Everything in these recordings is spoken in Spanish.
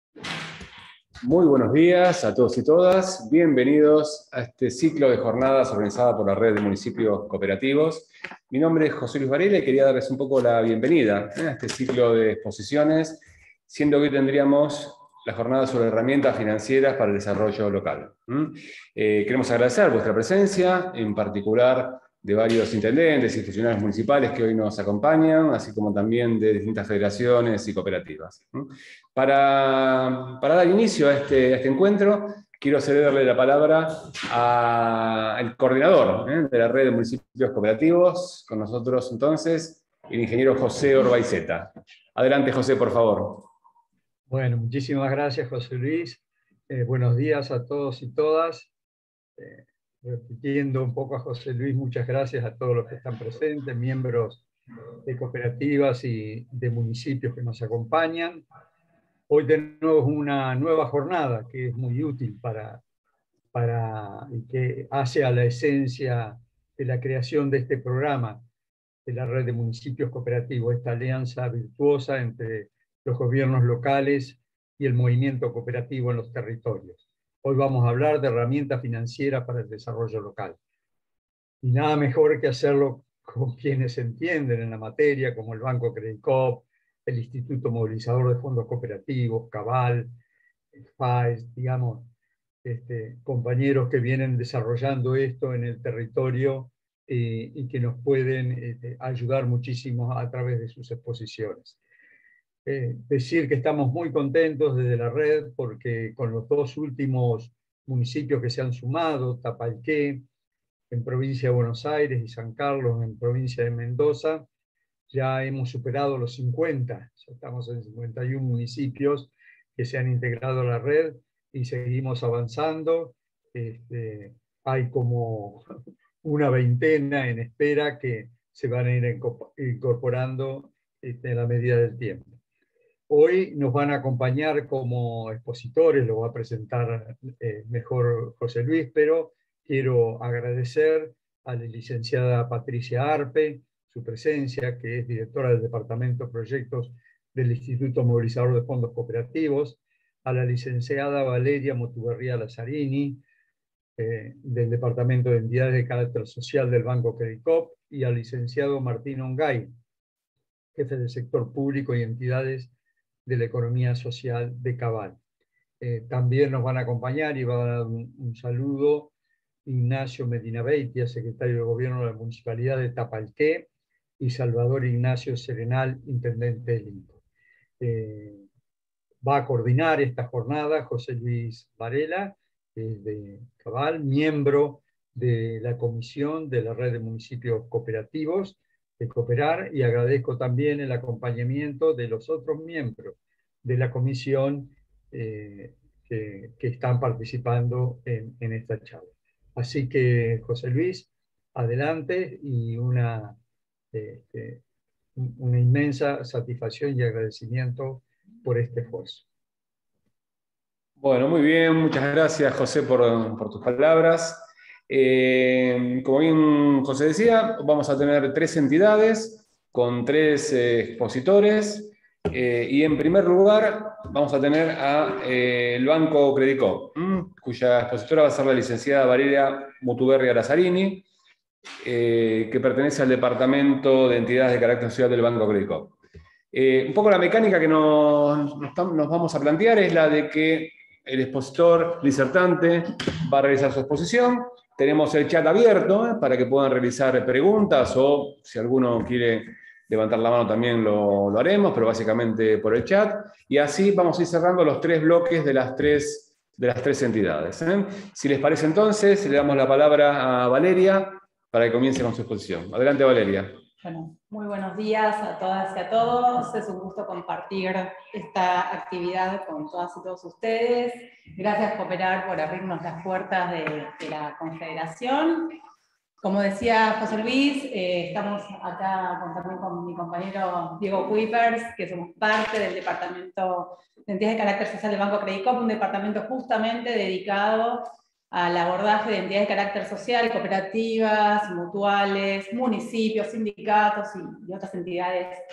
Muy buenos días a todos y todas. Bienvenidos a este ciclo de jornadas organizada por la Red de Municipios Cooperativos. Mi nombre es José Luis Varela y quería darles un poco la bienvenida a este ciclo de exposiciones, siendo que hoy tendríamos la jornada sobre herramientas financieras para el desarrollo local. Queremos agradecer vuestra presencia, en particular de varios intendentes y funcionarios municipales que hoy nos acompañan, así como también de distintas federaciones y cooperativas. Para dar inicio a este encuentro, quiero cederle la palabra al coordinador de la Red de Municipios Cooperativos, con nosotros entonces, el ingeniero José Orbaizeta. Adelante, José, por favor. Bueno, muchísimas gracias, José Luis. Buenos días a todos y todas. Repitiendo un poco a José Luis, muchas gracias a todos los que están presentes, miembros de cooperativas y de municipios que nos acompañan. Hoy tenemos una nueva jornada que es muy útil y que hace a la esencia de la creación de este programa de la Red de Municipios Cooperativos, esta alianza virtuosa entre los gobiernos locales y el movimiento cooperativo en los territorios. Hoy vamos a hablar de herramientas financieras para el desarrollo local. Y nada mejor que hacerlo con quienes entienden en la materia, como el Banco Credicop, el Instituto Movilizador de Fondos Cooperativos, Cabal, el FAES, digamos, compañeros que vienen desarrollando esto en el territorio y que nos pueden ayudar muchísimo a través de sus exposiciones. Decir que estamos muy contentos desde la red porque con los dos últimos municipios que se han sumado, Tapalqué en provincia de Buenos Aires y San Carlos en provincia de Mendoza, ya hemos superado los 50, ya estamos en 51 municipios que se han integrado a la red y seguimos avanzando. Hay como una veintena en espera que se van a ir incorporando en la medida del tiempo. Hoy nos van a acompañar como expositores, lo va a presentar mejor José Luis, pero quiero agradecer a la licenciada Patricia Arpe, su presencia, que es directora del Departamento de Proyectos del Instituto Movilizador de Fondos Cooperativos, a la licenciada Valeria Motuberría Lazzarini, del Departamento de Entidades de Carácter Social del Banco Credicop, y al licenciado Martín Ongay, jefe del sector público y entidades de la economía social de Cabal. También nos van a acompañar y va a dar un saludo Ignacio Medina Beitia, secretario de Gobierno de la Municipalidad de Tapalqué, y Salvador Ignacio Serenal, intendente del INCO. Va a coordinar esta jornada José Luis Varela, de Cabal, miembro de la comisión de la Red de Municipios Cooperativos de Cooperar, y agradezco también el acompañamiento de los otros miembros de la comisión que están participando en esta charla. Así que, José Luis, adelante, y una inmensa satisfacción y agradecimiento por este esfuerzo. Bueno, muy bien, muchas gracias, José, por tus palabras. Como bien José decía, vamos a tener 3 entidades con 3 expositores, y en primer lugar vamos a tener el Banco Credicop, cuya expositora va a ser la licenciada Valeria Motuberría Lazzarini, que pertenece al Departamento de Entidades de Carácter Social del Banco Credicop. Un poco la mecánica que nos vamos a plantear es la de que el expositor disertante va a realizar su exposición. Tenemos el chat abierto para que puedan realizar preguntas, o si alguno quiere levantar la mano también lo haremos, pero básicamente por el chat. Y así vamos a ir cerrando los 3 bloques de las tres entidades. Si les parece entonces, le damos la palabra a Valeria para que comience con su exposición. Adelante, Valeria. Bueno, muy buenos días a todas y a todos. Es un gusto compartir esta actividad con todas y todos ustedes. Gracias, Cooperar, por abrirnos las puertas de la Confederación. Como decía José Luis, estamos acá también con mi compañero Diego Kuipers, que somos parte del Departamento de Entidades de Carácter Social del Banco Credicop, un departamento justamente dedicado al abordaje de entidades de carácter social, cooperativas, mutuales, municipios, sindicatos y otras entidades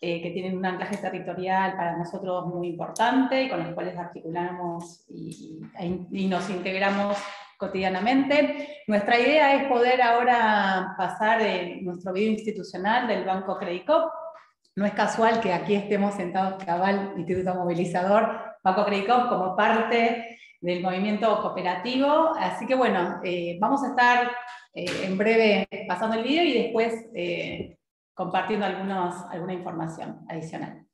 que tienen un anclaje territorial para nosotros muy importante y con los cuales articulamos y nos integramos cotidianamente. Nuestra idea es poder ahora pasar nuestro video institucional del Banco Credicop. No es casual que aquí estemos sentados cabal, Instituto Movilizador, Banco Credicop, como parte del movimiento cooperativo. Así que bueno, vamos a estar en breve pasando el video y después compartiendo alguna información adicional.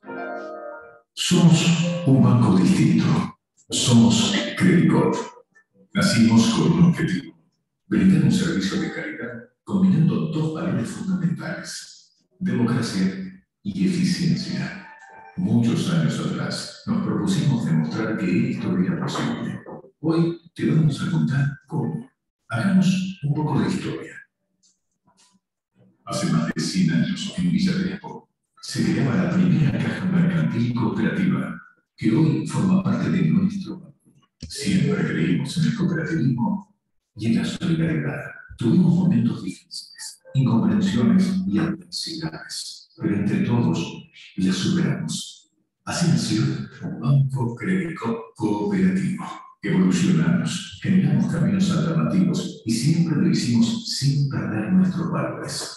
Somos un banco distinto. Somos Credicop. Nacimos con un objetivo: brindar un servicio de calidad combinando dos valores fundamentales: democracia y eficiencia. Muchos años atrás nos propusimos demostrar que esto era posible. Hoy te vamos a contar cómo. Hagamos un poco de historia. Hace más de 100 años, en Villa Crespo, se creaba la primera caja mercantil cooperativa, que hoy forma parte de nuestro banco. Siempre creímos en el cooperativismo y en la solidaridad. Tuvimos momentos difíciles, incomprensiones y adversidades, pero entre todos las superamos. Así nació Banco Credicop Cooperativo. Evolucionamos, generamos caminos alternativos y siempre lo hicimos sin perder nuestros valores.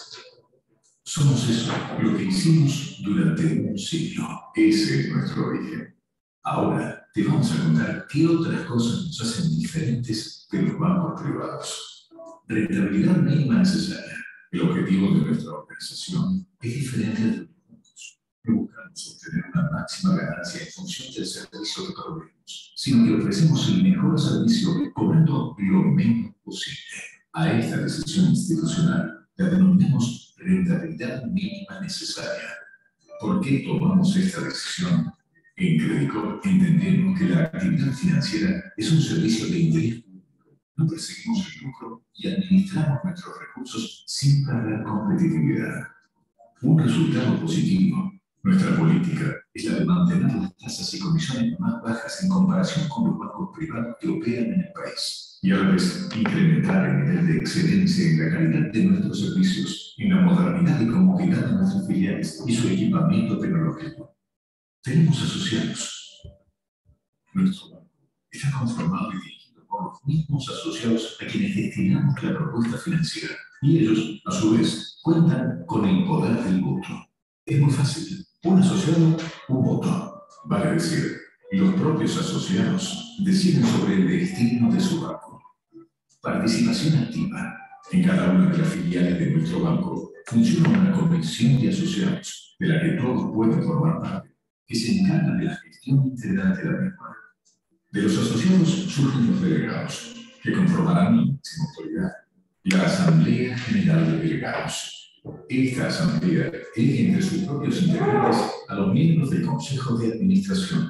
Somos eso, lo que hicimos durante un siglo. Ese es nuestro origen. Ahora te vamos a contar qué otras cosas nos hacen diferentes de los bancos privados. Rentabilidad mínima necesaria. El objetivo de nuestra organización es diferente de los bancos. No buscamos obtener una máxima ganancia en función del servicio que proveemos, sino que ofrecemos el mejor servicio cobrando lo menos posible. A esta decisión institucional la denominamos rentabilidad mínima necesaria. ¿Por qué tomamos esta decisión? En Credicop entendemos que la actividad financiera es un servicio de interés público. No perseguimos el lucro y administramos nuestros recursos sin perder competitividad. Un resultado positivo. Nuestra política es la de mantener las tasas y comisiones más bajas en comparación con los bancos privados que operan en el país. Y a la vez, incrementar el nivel de excelencia en la calidad de nuestros servicios, en la modernidad y comodidad de nuestras filiales y su equipamiento tecnológico. Tenemos asociados. Nuestro banco está conformado y dirigido por los mismos asociados a quienes destinamos la propuesta financiera. Y ellos, a su vez, cuentan con el poder del voto. Es muy fácil. Un asociado, un voto. Vale decir, los propios asociados deciden sobre el destino de su banco. Participación activa. En cada una de las filiales de nuestro banco funciona una comisión de asociados, de la que todos pueden formar parte, que se encarga de la gestión integral de la misma. De los asociados surgen los delegados, que conformarán la máxima autoridad, la Asamblea General de Delegados. Esta asamblea elige entre sus propios integrantes a los miembros del Consejo de Administración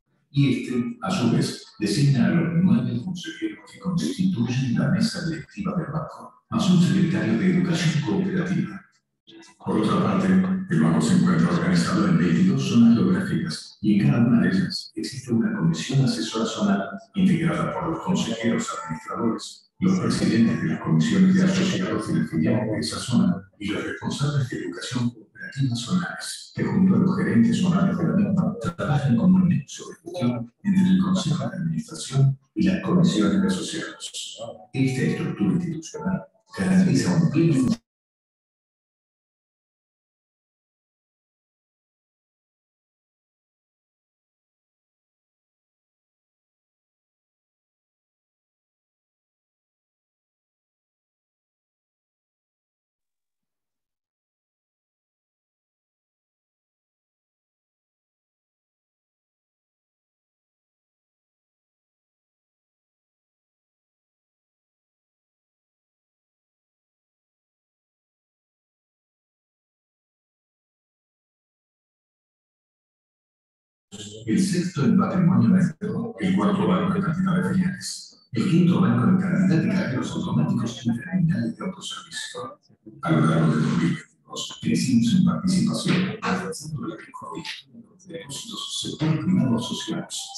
y este, a su vez, designa a los 9 consejeros que constituyen la mesa directiva del banco, más un secretario de Educación Cooperativa. Por otra parte, el banco se encuentra organizado en 22 zonas geográficas y en cada una de ellas existe una comisión asesora zonal integrada por los consejeros administradores, los presidentes de las comisiones de asociados de la filial de esa zona y los responsables de educación cooperativa zonales, que junto a los gerentes zonales de la misma trabajan como un nexo de gestión entre el Consejo de Administración y las comisiones de asociados. Esta estructura institucional garantiza un pleno funcionamiento. El sexto en patrimonio neto, el cuarto banco en cantidad de filiales, el quinto banco en cantidad de cajeros automáticos y terminales de autoservicio. A lo largo de 2022, nosotros crecimos en participación, alcanzando el récord de depósitos sector privado asociados,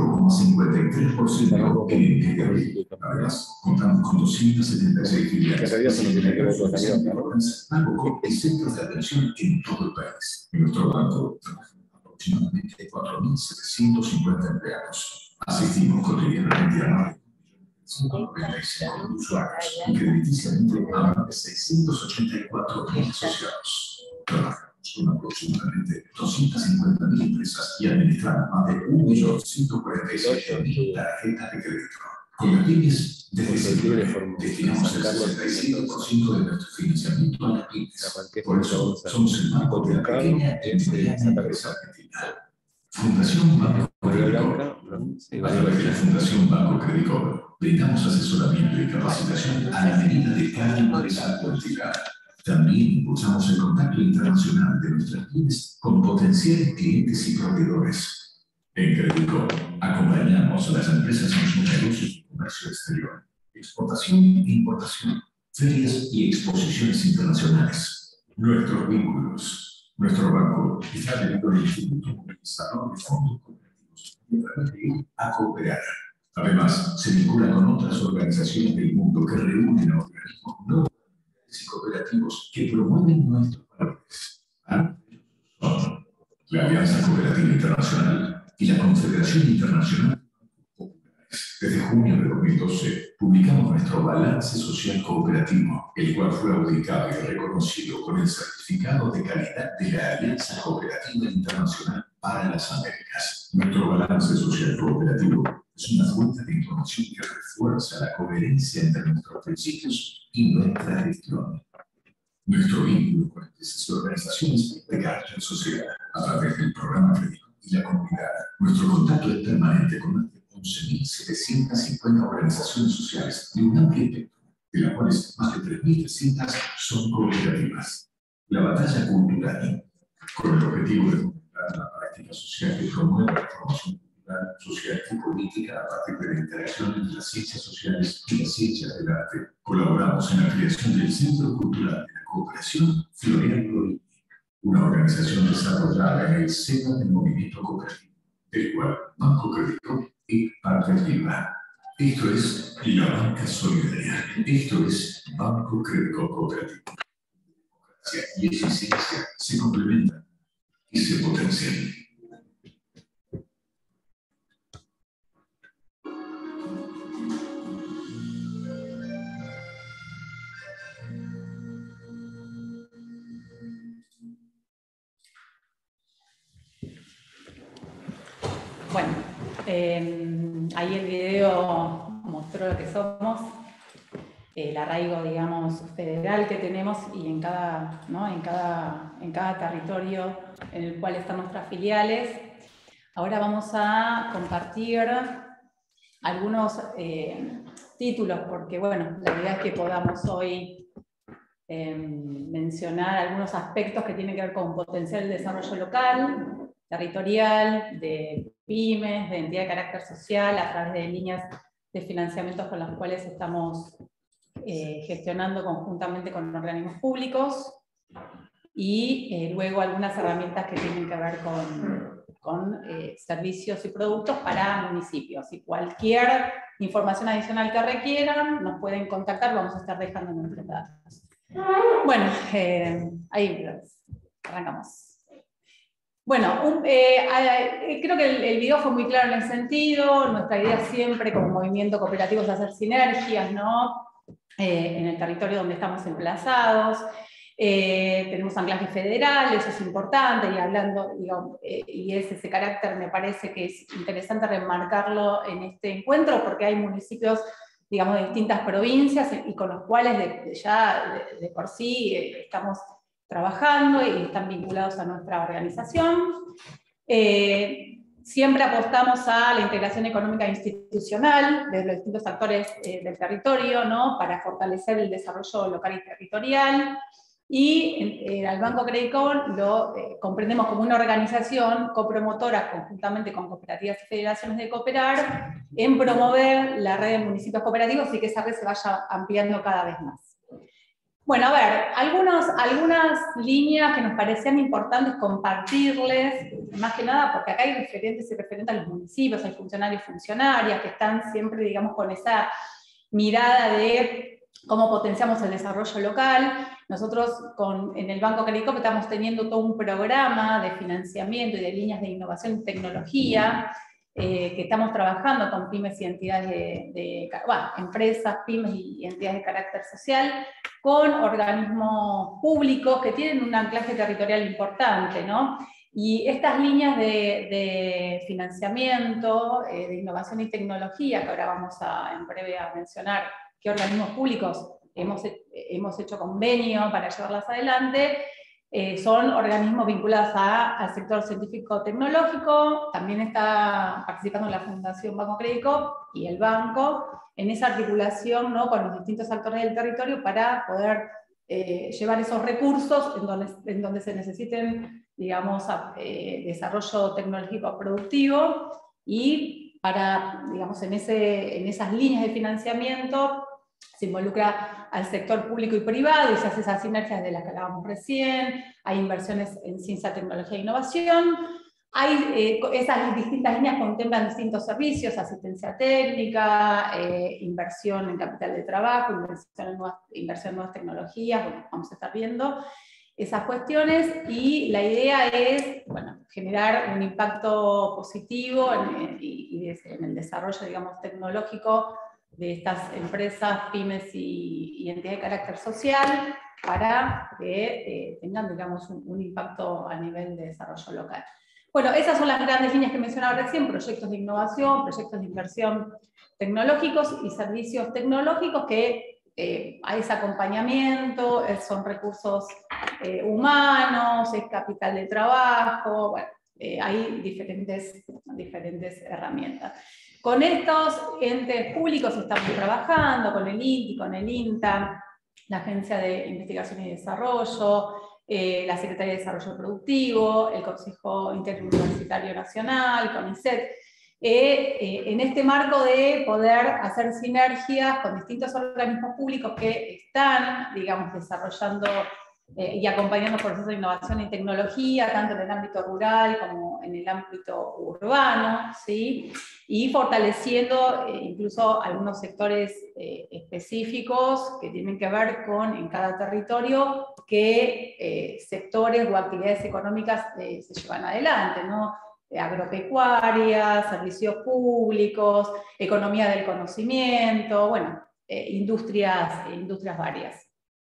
5,53% en el mes de abril. Además, contamos con 276 filiales, algo con centros de atención en todo el país. En nuestro banco trabajan aproximadamente 4.750 empleados. Asistimos cotidianamente a más de 195 usuarios y crediticiamente a más de 684.000 asociados. Trabajamos con aproximadamente 250.000 empresas y administramos más de 1.147.000 tarjetas de crédito. Con las pymes, desde septiembre, destinamos el 65% de nuestro financiamiento a las pymes. Por eso, somos el banco de la pequeña y mediana empresa argentina. Fundación Banco Crédito. A través de la Fundación Banco Crédito, brindamos asesoramiento y capacitación a la medida de cada empresa o entidad. También impulsamos el contacto internacional de nuestras pymes con potenciales clientes y proveedores. En Crédito, acompañamos a las empresas en sus negocios de comercio exterior, exportación e importación, ferias y exposiciones internacionales. Nuestros vínculos. Nuestro banco está afiliado al Instituto Movilizador de Fondos Cooperativos a cooperar. Además, se vincula con otras organizaciones del mundo que reúnen a organismos no gubernamentales y cooperativos que promueven nuestros valores. Son la Alianza Cooperativa Internacional y la Confederación Internacional de Bancos Populares. Desde junio de 2012 publicamos nuestro balance social cooperativo, el cual fue auditado y reconocido con el certificado de calidad de la Alianza Cooperativa Internacional para las Américas. Nuestro balance social cooperativo es una fuente de información que refuerza la coherencia entre nuestros principios y nuestra gestión. Nuestro vínculo con empresas y organizaciones de carácter social a través del programa Crédito y la comunidad. Nuestro contacto es permanente con más de 11.750 organizaciones sociales de un amplio espectro, de las cuales más de 3.300 son cooperativas. La batalla cultural, con el objetivo de fomentar la práctica social que promueve la formación cultural, social y política a partir de la interacción entre las ciencias sociales y las ciencias del arte. Colaboramos en la creación del Centro Cultural de la Cooperación Florian Lorini, una organización desarrollada en el seno del movimiento cooperativo, del cual Banco Crédito es parte activa. Esto es la banca solidaria. Esto es Banco Crédito Cooperativo. Democracia y eficiencia se complementan y se potencian. Bueno, ahí el video mostró lo que somos, el arraigo, digamos, federal que tenemos y en cada, ¿no? en cada territorio en el cual están nuestras filiales. Ahora vamos a compartir algunos títulos, porque bueno, la idea es que podamos hoy mencionar algunos aspectos que tienen que ver con potenciar el desarrollo local, territorial, de pymes, de entidad de carácter social, a través de líneas de financiamientos con las cuales estamos gestionando conjuntamente con organismos públicos, y luego algunas herramientas que tienen que ver con servicios y productos para municipios. Y cualquier información adicional que requieran, nos pueden contactar, vamos a estar dejando nuestros datos. Bueno, ahí arrancamos. Bueno, creo que el video fue muy claro en el sentido. Nuestra idea siempre como movimiento cooperativo es hacer sinergias, ¿no? En el territorio donde estamos emplazados. Tenemos anclaje federal, eso es importante, y hablando, digamos, y ese carácter me parece que es interesante remarcarlo en este encuentro, porque hay municipios, digamos, de distintas provincias y con los cuales de por sí estamos trabajando y están vinculados a nuestra organización. Siempre apostamos a la integración económica e institucional de los distintos actores del territorio, ¿no? Para fortalecer el desarrollo local y territorial. Y al Banco Crédito lo comprendemos como una organización copromotora conjuntamente con cooperativas y federaciones de cooperar en promover la red de municipios cooperativos y que esa red se vaya ampliando cada vez más. Bueno, a ver, algunas líneas que nos parecían importantes compartirles, más que nada porque acá hay referentes y referentes a los municipios, hay funcionarios y funcionarias que están siempre, digamos, con esa mirada de cómo potenciamos el desarrollo local. Nosotros en el Banco Credicop estamos teniendo todo un programa de financiamiento y de líneas de innovación y tecnología, que estamos trabajando con pymes y entidades empresas, pymes y entidades de carácter social, con organismos públicos que tienen un anclaje territorial importante, ¿no? Y estas líneas de financiamiento, de innovación y tecnología, que ahora vamos en breve a mencionar qué organismos públicos hemos hecho convenio para llevarlas adelante, son organismos vinculados al sector científico-tecnológico. También está participando la Fundación Banco Credicop y el banco en esa articulación, ¿no?, con los distintos actores del territorio para poder llevar esos recursos en donde se necesiten, digamos, desarrollo tecnológico productivo, y para, digamos, en esas líneas de financiamiento se involucra al sector público y privado y se hace esas sinergias de las que hablábamos recién, hay inversiones en ciencia, tecnología e innovación. Esas distintas líneas contemplan distintos servicios: asistencia técnica, inversión en capital de trabajo, inversión en nuevas tecnologías. Bueno, vamos a estar viendo esas cuestiones, y la idea es, bueno, generar un impacto positivo en el desarrollo, digamos, tecnológico de estas empresas, pymes y entidades de carácter social, para que tengan, digamos, un impacto a nivel de desarrollo local. Bueno, esas son las grandes líneas que mencionaba recién: proyectos de innovación, proyectos de inversión tecnológicos y servicios tecnológicos que hay ese acompañamiento, son recursos humanos, es capital de trabajo, bueno, hay diferentes herramientas. Con estos entes públicos estamos trabajando, con el INTI, con el INTA, la Agencia de Investigación y Desarrollo, la Secretaría de Desarrollo Productivo, el Consejo Interuniversitario Nacional, CONICET, en este marco de poder hacer sinergias con distintos organismos públicos que están, digamos, desarrollando y acompañando procesos de innovación y tecnología, tanto en el ámbito rural como en el ámbito urbano, ¿sí? Y fortaleciendo incluso algunos sectores específicos que tienen que ver con, en cada territorio, qué sectores o actividades económicas se llevan adelante, ¿no? Agropecuaria, servicios públicos, economía del conocimiento, bueno, industrias varias.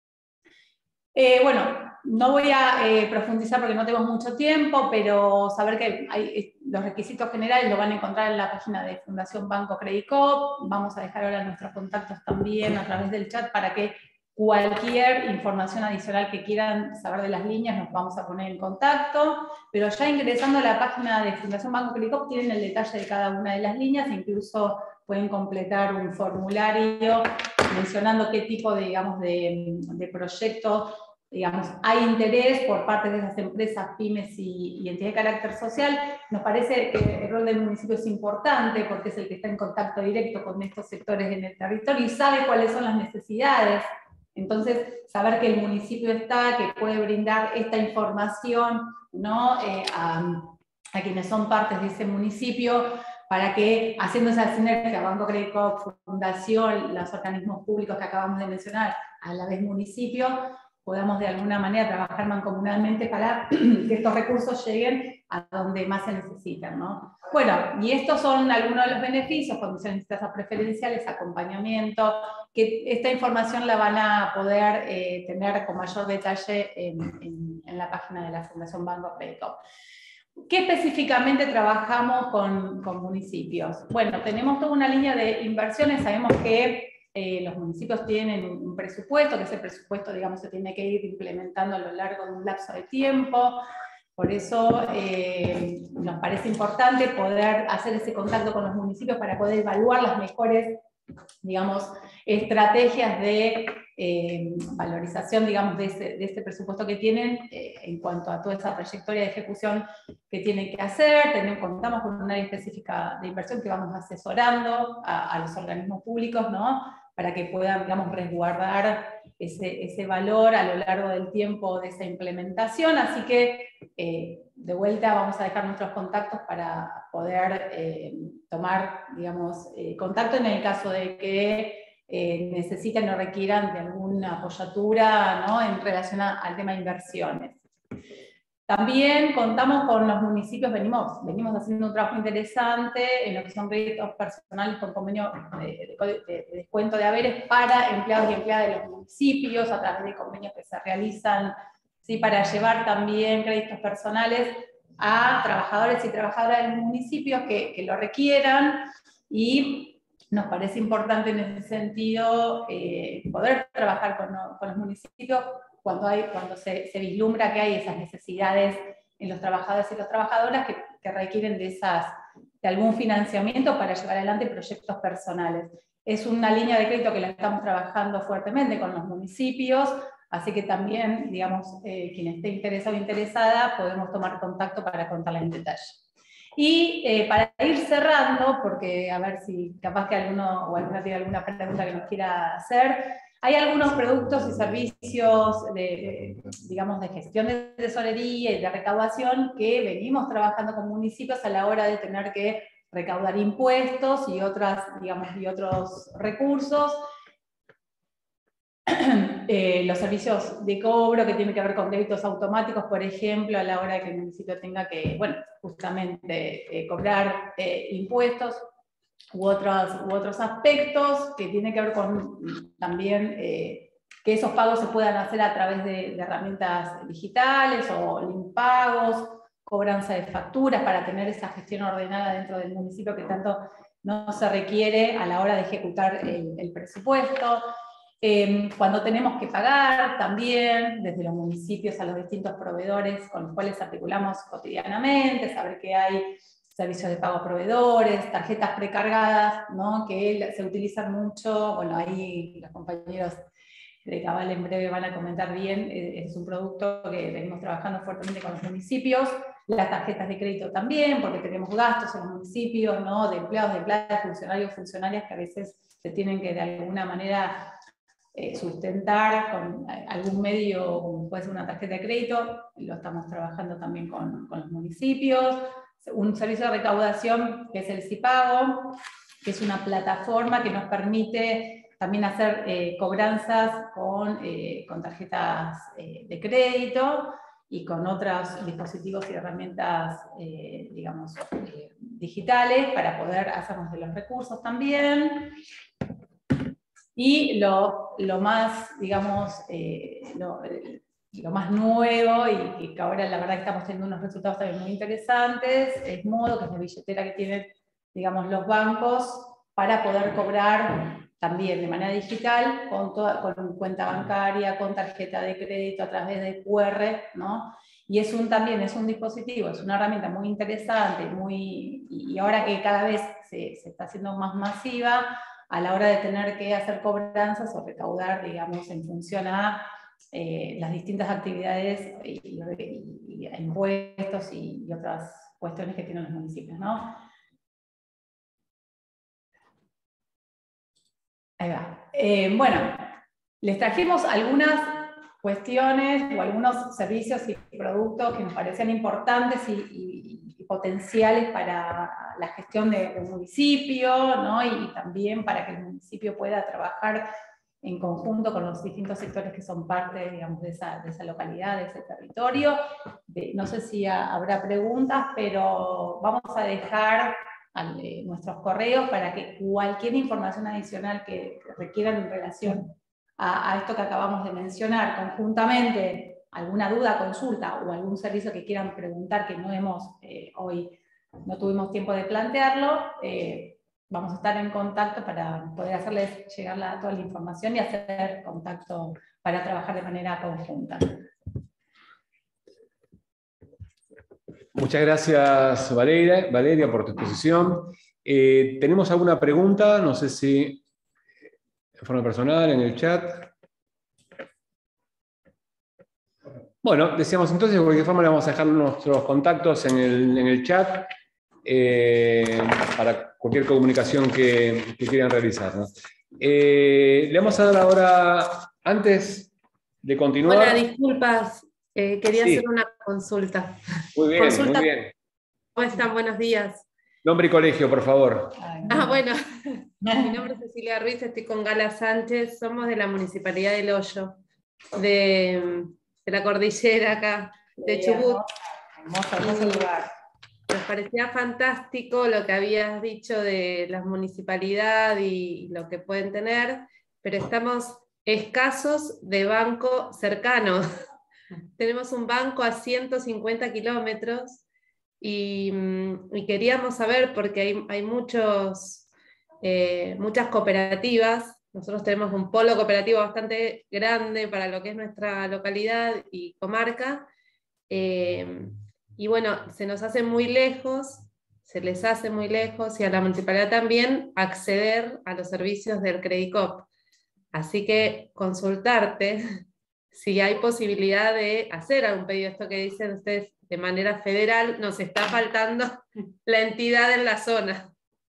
Bueno, no voy a profundizar porque no tengo mucho tiempo, pero saber que los requisitos generales lo van a encontrar en la página de Fundación Banco Credicop. Vamos a dejar ahora nuestros contactos también a través del chat para que cualquier información adicional que quieran saber de las líneas nos vamos a poner en contacto. Pero ya ingresando a la página de Fundación Banco Credicop tienen el detalle de cada una de las líneas, e incluso pueden completar un formulario mencionando qué tipo de, digamos, de proyecto, digamos, hay interés por parte de esas empresas, pymes y entidades de carácter social. Nos parece que el rol del municipio es importante porque es el que está en contacto directo con estos sectores en el territorio y sabe cuáles son las necesidades. Entonces, saber que el municipio está, que puede brindar esta información, ¿no?, a quienes son partes de ese municipio, para que, haciendo esa sinergia, Banco Credicop, Fundación, los organismos públicos que acabamos de mencionar, a la vez municipio, podamos de alguna manera trabajar mancomunadamente para que estos recursos lleguen a donde más se necesitan, ¿no? Bueno, y estos son algunos de los beneficios: condiciones de tasas preferenciales, acompañamiento, que esta información la van a poder tener con mayor detalle en la página de la Fundación Banco Credicop. ¿Qué específicamente trabajamos con municipios? Bueno, tenemos toda una línea de inversiones. Sabemos que los municipios tienen un presupuesto, que ese presupuesto, digamos, se tiene que ir implementando a lo largo de un lapso de tiempo. Por eso nos parece importante poder hacer ese contacto con los municipios para poder evaluar las mejores, digamos, estrategias de valorización, digamos, de ese presupuesto que tienen en cuanto a toda esa trayectoria de ejecución que tienen que hacer. Contamos con una área específica de inversión que vamos asesorando a los organismos públicos, ¿no?, para que puedan, digamos, resguardar ese valor a lo largo del tiempo de esa implementación. Así que, de vuelta, vamos a dejar nuestros contactos para poder tomar, digamos, contacto en el caso de que necesiten o requieran de alguna apoyatura, ¿no?, en relación al tema de inversiones. También contamos con los municipios, venimos haciendo un trabajo interesante en lo que son créditos personales con convenio de descuento de haberes para empleados y empleadas de los municipios, a través de convenios que se realizan, ¿sí?, para llevar también créditos personales a trabajadores y trabajadoras del municipio que lo requieran, y nos parece importante en ese sentido poder trabajar con los municipios cuando se vislumbra que hay esas necesidades en los trabajadores y las trabajadoras que requieren de algún financiamiento para llevar adelante proyectos personales. Es una línea de crédito que la estamos trabajando fuertemente con los municipios, así que también, digamos, quien esté interesado o interesada, podemos tomar contacto para contarla en detalle. Y para ir cerrando, porque a ver si capaz que alguno o alguna tiene alguna pregunta que nos quiera hacer, hay algunos productos y servicios digamos, de gestión de tesorería y de recaudación que venimos trabajando con municipios a la hora de tener que recaudar impuestos y otros recursos. Los servicios de cobro que tienen que ver con débitos automáticos, por ejemplo, a la hora de que el municipio tenga que, bueno, justamente cobrar impuestos, u otros aspectos que tienen que ver con también que esos pagos se puedan hacer a través de herramientas digitales o limpagos, cobranza de facturas para tener esa gestión ordenada dentro del municipio que tanto no se requiere a la hora de ejecutar el presupuesto. Cuando tenemos que pagar también desde los municipios a los distintos proveedores con los cuales articulamos cotidianamente, saber que hay servicios de pago a proveedores, tarjetas precargadas, ¿no?, que se utilizan mucho. Bueno, ahí los compañeros de Cabal en breve van a comentar bien, es un producto que venimos trabajando fuertemente con los municipios. Las tarjetas de crédito también, porque tenemos gastos en los municipios, ¿no?, de empleados, de empleadas, funcionarios, funcionarias que a veces se tienen que de alguna manera sustentar con algún medio, como puede ser una tarjeta de crédito. Lo estamos trabajando también con los municipios. Un servicio de recaudación que es el Sipago, que es una plataforma que nos permite también hacer cobranzas con tarjetas de crédito y con otros dispositivos y herramientas, digamos, digitales para poder hacernos de los recursos también. Y lo más, digamos, lo más nuevo y que ahora la verdad que estamos teniendo unos resultados también muy interesantes, es Modo, que es la billetera que tienen, digamos, los bancos para poder cobrar también de manera digital, con cuenta bancaria, con tarjeta de crédito a través de QR, ¿no? Y también es un dispositivo, es una herramienta muy interesante, y ahora que cada vez se está haciendo más masiva, a la hora de tener que hacer cobranzas o recaudar, digamos, en función a las distintas actividades y impuestos y otras cuestiones que tienen los municipios, ¿no? Ahí va. Bueno, les trajimos algunas cuestiones o algunos servicios y productos que nos parecían importantes y potenciales para la gestión del municipio, ¿no? Y también para que el municipio pueda trabajar en conjunto con los distintos sectores que son parte, digamos, de esa localidad, de ese territorio. No sé si habrá preguntas, pero vamos a dejar nuestros correos para que cualquier información adicional que requieran en relación a esto que acabamos de mencionar, conjuntamente, alguna duda, consulta o algún servicio que quieran preguntar que no hemos hoy, no tuvimos tiempo de plantearlo, vamos a estar en contacto para poder hacerles llegar toda la información y hacer contacto para trabajar de manera conjunta. Muchas gracias, Valeria, por tu exposición. ¿Tenemos alguna pregunta? No sé si de forma personal, en el chat. Bueno, decíamos entonces, de cualquier forma le vamos a dejar nuestros contactos en el chat para cualquier comunicación que quieran realizar, ¿no? Le vamos a dar ahora, antes de continuar... Hola, disculpas, quería Sí. hacer una consulta. Muy bien, Consulta. muy bien. ¿Cómo están? Buenos días. Nombre y colegio, por favor. Bueno, mi nombre es Cecilia Ruiz, estoy con Gala Sánchez, somos de la Municipalidad del Hoyo, de la cordillera acá, de Chubut. Hermoso lugar. Nos parecía fantástico lo que habías dicho de la municipalidad y lo que pueden tener, pero estamos escasos de banco cercano. Tenemos un banco a 150 kilómetros y queríamos saber, porque hay muchas cooperativas. Nosotros tenemos un polo cooperativo bastante grande para lo que es nuestra localidad y comarca. Y bueno, se nos hace muy lejos, se les hace muy lejos, y a la municipalidad también acceder a los servicios del Credicop. Así que consultarte si hay posibilidad de hacer algún pedido. Esto que dicen ustedes de manera federal, nos está faltando la entidad en la zona.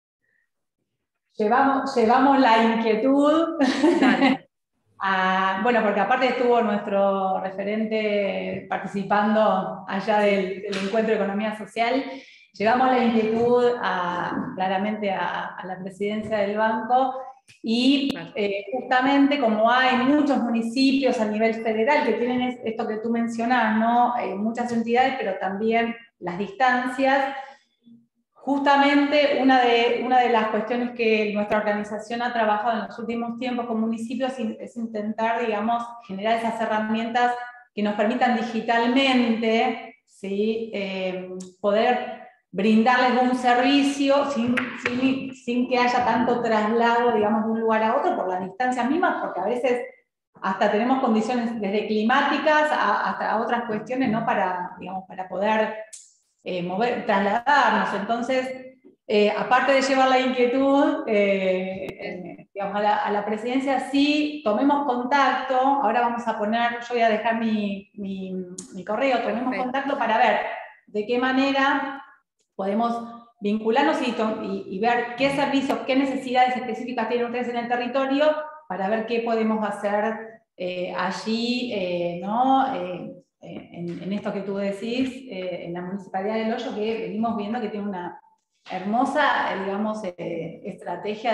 Llevamos la inquietud. Dale. Bueno, porque aparte estuvo nuestro referente participando allá del encuentro de economía social. Llevamos la inquietud claramente a la presidencia del banco, y justamente como hay muchos municipios a nivel federal que tienen esto que tú mencionas, ¿no? Muchas entidades, pero también las distancias. Justamente una de las cuestiones que nuestra organización ha trabajado en los últimos tiempos con municipios es intentar, digamos, generar esas herramientas que nos permitan digitalmente, ¿sí? Poder brindarles un servicio sin que haya tanto traslado, digamos, de un lugar a otro por las distancias mismas, porque a veces hasta tenemos condiciones desde climáticas hasta otras cuestiones, ¿no? Para poder trasladarnos. Entonces, aparte de llevar la inquietud digamos, a la presidencia, sí, tomemos contacto. Ahora vamos a poner, yo voy a dejar mi correo, tomemos contacto para ver de qué manera podemos vincularnos y ver qué servicios, qué necesidades específicas tienen ustedes en el territorio, para ver qué podemos hacer allí, ¿no? En esto que tú decís, en la Municipalidad del Hoyo, que venimos viendo que tiene una hermosa, digamos, estrategia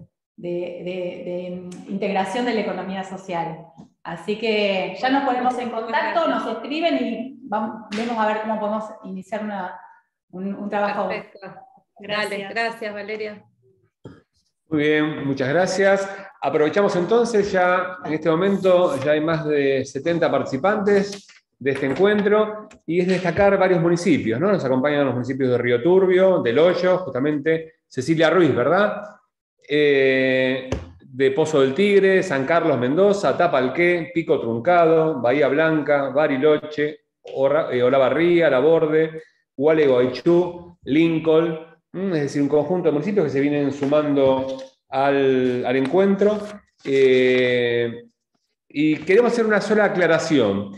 de integración de la economía social. Así que ya nos ponemos en contacto, nos escriben y vemos a ver cómo podemos iniciar un trabajo. Perfecto. Gracias, Valeria. Muy bien, muchas gracias. Aprovechamos entonces, ya en este momento ya hay más de 70 participantes de este encuentro, y es destacar varios municipios, ¿no? Nos acompañan los municipios de Río Turbio, del Hoyo, justamente Cecilia Ruiz, ¿verdad? De Pozo del Tigre, San Carlos, Mendoza, Tapalqué, Pico Truncado, Bahía Blanca, Bariloche, Olavarría, Laborde, Gualeguaychú, Lincoln, es decir, un conjunto de municipios que se vienen sumando al encuentro. Y queremos hacer una sola aclaración.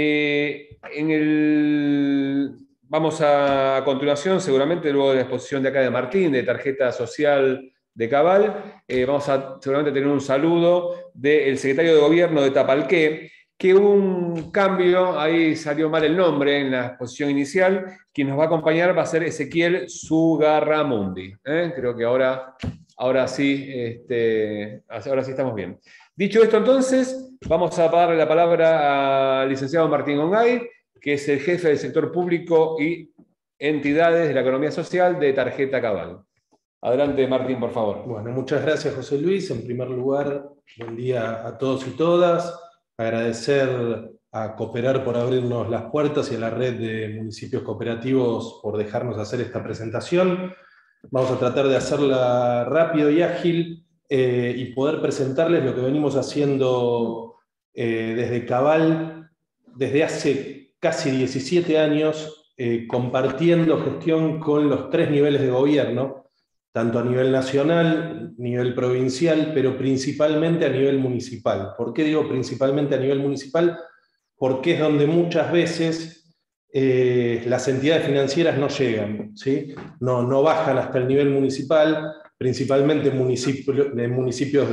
Vamos a continuación, seguramente luego de la exposición de acá de Martín, de tarjeta social de Cabal, vamos a seguramente tener un saludo del secretario de Gobierno de Tapalqué, que hubo un cambio, ahí salió mal el nombre en la exposición inicial. Quien nos va a acompañar va a ser Ezequiel Zugarramundi. Creo que ahora sí estamos bien. Dicho esto, entonces, vamos a darle la palabra al licenciado Martín Gongay, que es el jefe del sector público y entidades de la economía social de Tarjeta Cabal. Adelante, Martín, por favor. Bueno, muchas gracias, José Luis. En primer lugar, buen día a todos y todas. Agradecer a Cooperar por abrirnos las puertas y a la red de municipios cooperativos por dejarnos hacer esta presentación. Vamos a tratar de hacerla rápido y ágil y poder presentarles lo que venimos haciendo desde Cabal desde hace casi 17 años, compartiendo gestión con los 3 niveles de gobierno, tanto a nivel nacional, nivel provincial, pero principalmente a nivel municipal. ¿Por qué digo principalmente a nivel municipal? Porque es donde muchas veces las entidades financieras no llegan, ¿sí? No bajan hasta el nivel municipal, principalmente municipios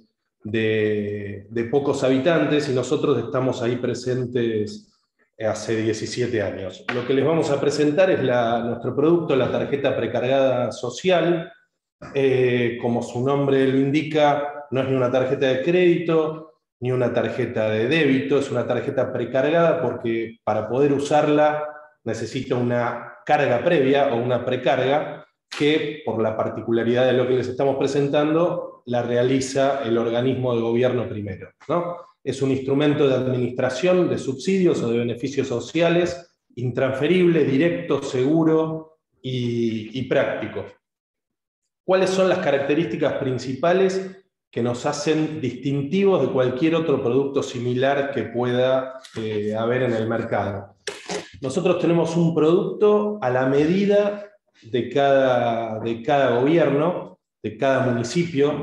de pocos habitantes, y nosotros estamos ahí presentes hace 17 años. Lo que les vamos a presentar es nuestro producto, la tarjeta precargada social. Como su nombre lo indica, no es ni una tarjeta de crédito, ni una tarjeta de débito, es una tarjeta precargada porque para poder usarla necesita una carga previa o una precarga que, por la particularidad de lo que les estamos presentando, la realiza el organismo de gobierno primero, ¿no? Es un instrumento de administración de subsidios o de beneficios sociales, intransferible, directo, seguro y práctico. ¿Cuáles son las características principales que nos hacen distintivos de cualquier otro producto similar que pueda haber en el mercado? Nosotros tenemos un producto a la medida de cada gobierno, de cada municipio,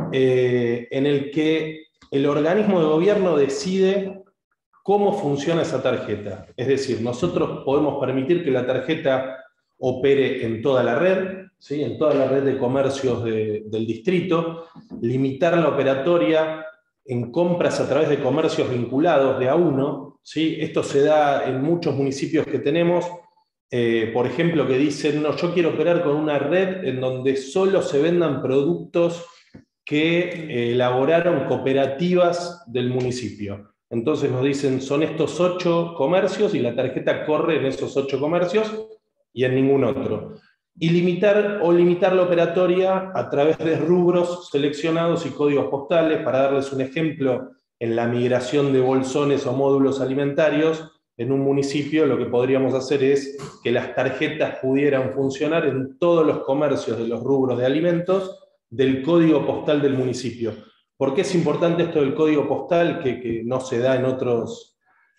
en el que el organismo de gobierno decide cómo funciona esa tarjeta. Es decir, nosotros podemos permitir que la tarjeta opere en toda la red, ¿sí? En toda la red de comercios del distrito, limitar la operatoria en compras a través de comercios vinculados de a uno, ¿sí? Esto se da en muchos municipios que tenemos, por ejemplo, que dicen, no, yo quiero operar con una red en donde solo se vendan productos que elaboraron cooperativas del municipio. Entonces nos dicen, son estos 8 comercios y la tarjeta corre en esos 8 comercios y en ningún otro. Y limitar la operatoria a través de rubros seleccionados y códigos postales. Para darles un ejemplo, en la migración de bolsones o módulos alimentarios, en un municipio lo que podríamos hacer es que las tarjetas pudieran funcionar en todos los comercios de los rubros de alimentos del código postal del municipio. ¿Por qué es importante esto del código postal que no se da en otros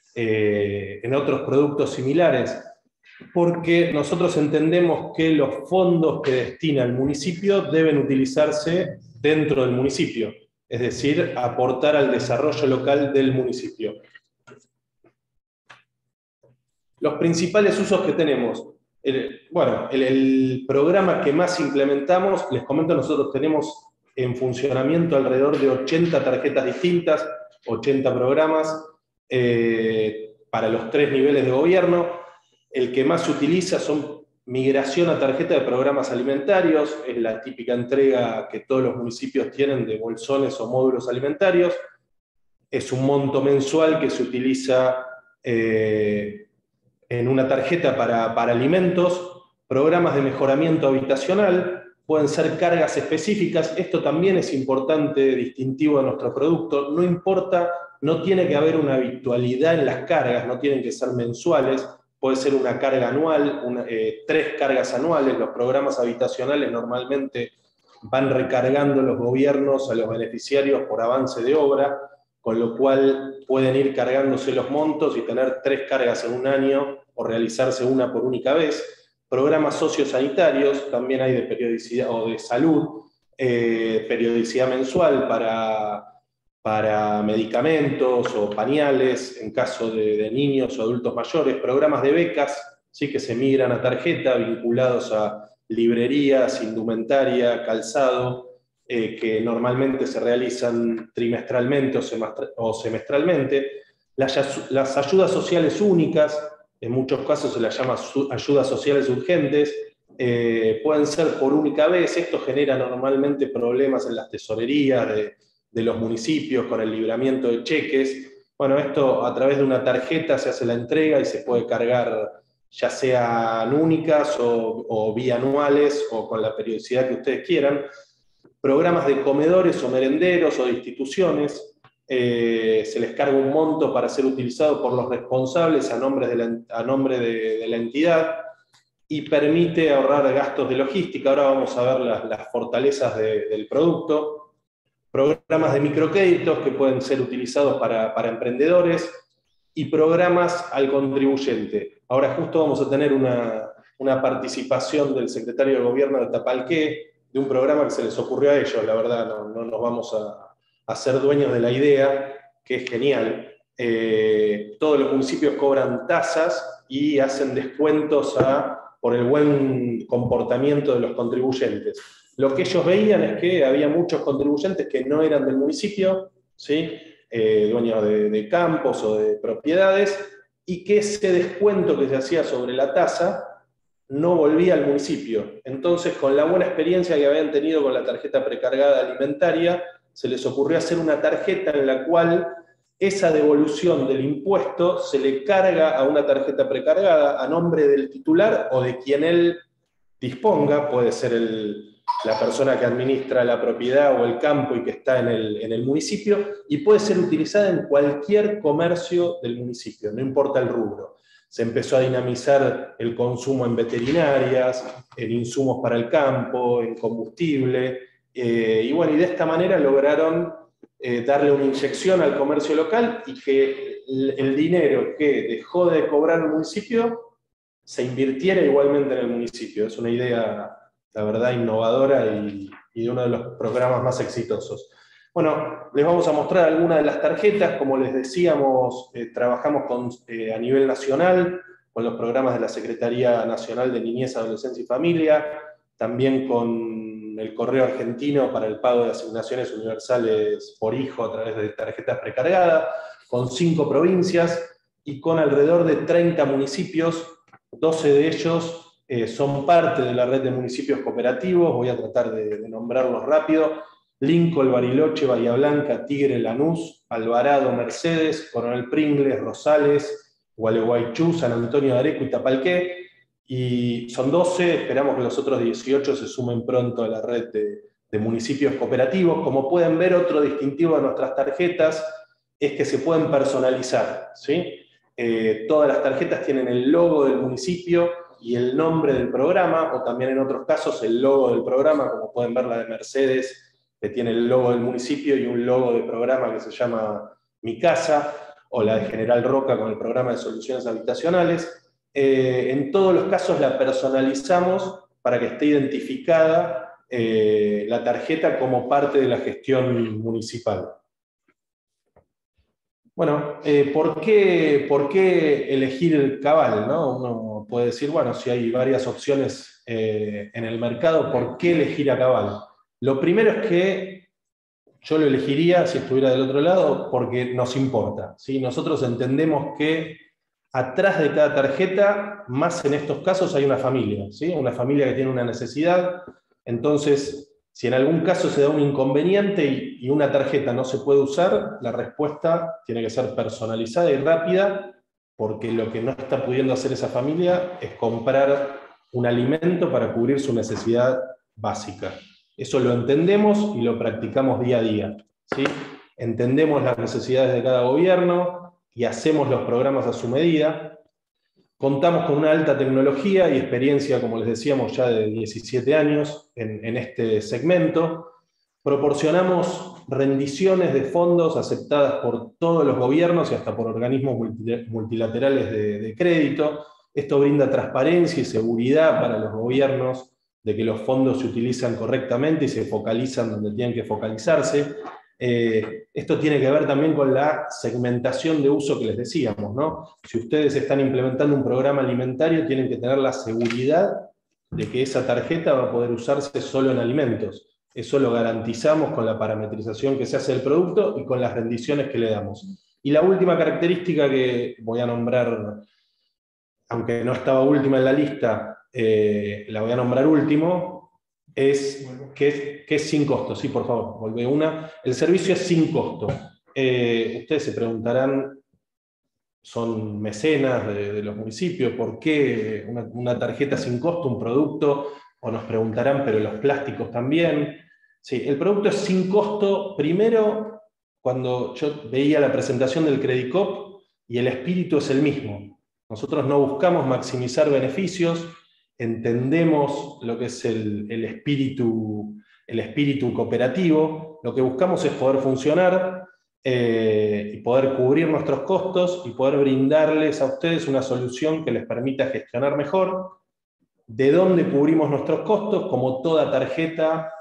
productos similares? Porque nosotros entendemos que los fondos que destina el municipio deben utilizarse dentro del municipio, es decir, aportar al desarrollo local del municipio. Los principales usos que tenemos. El programa que más implementamos, les comento, nosotros tenemos en funcionamiento alrededor de 80 tarjetas distintas, 80 programas para los 3 niveles de gobierno. El que más se utiliza son migración a tarjeta de programas alimentarios, es la típica entrega que todos los municipios tienen de bolsones o módulos alimentarios. Es un monto mensual que se utiliza en una tarjeta para alimentos. Programas de mejoramiento habitacional, pueden ser cargas específicas. Esto también es importante, distintivo de nuestro producto. No importa, no tiene que haber una habitualidad en las cargas, no tienen que ser mensuales. Puede ser una carga anual, 3 cargas anuales. Los programas habitacionales normalmente van recargando los gobiernos a los beneficiarios por avance de obra, con lo cual pueden ir cargándose los montos y tener 3 cargas en un año o realizarse una por única vez. Programas sociosanitarios, también hay de periodicidad o de salud, periodicidad mensual para medicamentos o pañales en caso de niños o adultos mayores. Programas de becas, ¿sí? Que se migran a tarjeta, vinculados a librerías, indumentaria, calzado, que normalmente se realizan trimestralmente o semestralmente. Las ayudas sociales únicas, en muchos casos se las llama ayudas sociales urgentes, pueden ser por única vez. Esto genera normalmente problemas en las tesorerías de los municipios con el libramiento de cheques. Bueno, esto a través de una tarjeta se hace la entrega y se puede cargar, ya sean únicas o bianuales o con la periodicidad que ustedes quieran. Programas de comedores o merenderos o de instituciones, se les carga un monto para ser utilizado por los responsables a nombre de la entidad y permite ahorrar gastos de logística. Ahora vamos a ver las fortalezas del producto. Programas de microcréditos que pueden ser utilizados para emprendedores y programas al contribuyente. Ahora justo vamos a tener una participación del secretario de Gobierno de Tapalqué, de un programa que se les ocurrió a ellos. La verdad no nos vamos a ser dueños de la idea, que es genial. Todos los municipios cobran tasas y hacen descuentos por el buen comportamiento de los contribuyentes. Lo que ellos veían es que había muchos contribuyentes que no eran del municipio, ¿sí? Dueños de campos o de propiedades, y que ese descuento que se hacía sobre la tasa no volvía al municipio. Entonces, con la buena experiencia que habían tenido con la tarjeta precargada alimentaria, se les ocurrió hacer una tarjeta en la cual esa devolución del impuesto se le carga a una tarjeta precargada a nombre del titular o de quien él disponga, puede ser la persona que administra la propiedad o el campo y que está en el municipio, y puede ser utilizada en cualquier comercio del municipio, no importa el rubro. Se empezó a dinamizar el consumo en veterinarias, en insumos para el campo, en combustible, y bueno, y de esta manera lograron darle una inyección al comercio local y que el dinero que dejó de cobrar el municipio se invirtiera igualmente en el municipio. Es una idea, la verdad, innovadora y de uno de los programas más exitosos. Bueno, les vamos a mostrar algunas de las tarjetas. Como les decíamos, trabajamos a nivel nacional con los programas de la Secretaría Nacional de Niñez, Adolescencia y Familia, también con el correo argentino para el pago de asignaciones universales por hijo a través de tarjetas precargadas, con 5 provincias y con alrededor de 30 municipios. 12 de ellos son parte de la red de municipios cooperativos. Voy a tratar de nombrarlos rápido: Lincoln, Bariloche, Bahía Blanca, Tigre, Lanús, Alvarado, Mercedes, Coronel Pringles, Rosales, Gualeguaychú, San Antonio de Areco y Tapalqué. Y son 12, esperamos que los otros 18 se sumen pronto a la red de municipios cooperativos. Como pueden ver, otro distintivo de nuestras tarjetas es que se pueden personalizar, ¿sí? Todas las tarjetas tienen el logo del municipio y el nombre del programa, o también en otros casos el logo del programa, como pueden ver la de Mercedes, que tiene el logo del municipio y un logo de programa que se llama Mi Casa, o la de General Roca con el programa de soluciones habitacionales. En todos los casos la personalizamos para que esté identificada la tarjeta como parte de la gestión municipal. Bueno, ¿por qué elegir el Cabal, ¿no? Uno puede decir, bueno, si hay varias opciones en el mercado, ¿por qué elegir a Cabal? Lo primero es que yo lo elegiría, si estuviera del otro lado, porque nos importa, ¿sí? Nosotros entendemos que atrás de cada tarjeta, más en estos casos, hay una familia, ¿sí? Una familia que tiene una necesidad. Entonces, si en algún caso se da un inconveniente y una tarjeta no se puede usar, la respuesta tiene que ser personalizada y rápida, porque lo que no está pudiendo hacer esa familia es comprar un alimento para cubrir su necesidad básica. Eso lo entendemos y lo practicamos día a día, ¿sí? Entendemos las necesidades de cada gobierno y hacemos los programas a su medida. Contamos con una alta tecnología y experiencia, como les decíamos, ya de 17 años en este segmento. Proporcionamos rendiciones de fondos aceptadas por todos los gobiernos y hasta por organismos multilaterales de crédito. Esto brinda transparencia y seguridad para los gobiernos de que los fondos se utilizan correctamente y se focalizan donde tienen que focalizarse. Esto tiene que ver también con la segmentación de uso que les decíamos, ¿no? Si ustedes están implementando un programa alimentario, tienen que tener la seguridad de que esa tarjeta va a poder usarse solo en alimentos. Eso lo garantizamos con la parametrización que se hace del producto y con las rendiciones que le damos. Y la última característica que voy a nombrar, aunque no estaba última en la lista, la voy a nombrar último, es que es sin costo. Sí, por favor, volvé una. El servicio es sin costo. Ustedes se preguntarán, son mecenas de los municipios, ¿por qué una tarjeta sin costo, un producto? O nos preguntarán, pero los plásticos también. Sí, el producto es sin costo, primero, cuando yo veía la presentación del Credicop, y el espíritu es el mismo. Nosotros no buscamos maximizar beneficios, entendemos lo que es el espíritu cooperativo. Lo que buscamos es poder funcionar y poder cubrir nuestros costos y poder brindarles a ustedes una solución que les permita gestionar mejor. ¿De dónde cubrimos nuestros costos? Como toda tarjeta,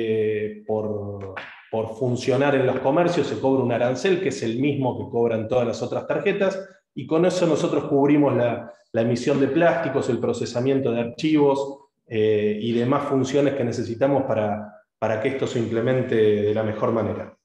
por funcionar en los comercios se cobra un arancel, que es el mismo que cobran todas las otras tarjetas, y con eso nosotros cubrimos la emisión de plásticos, el procesamiento de archivos, y demás funciones que necesitamos para que esto se implemente de la mejor manera.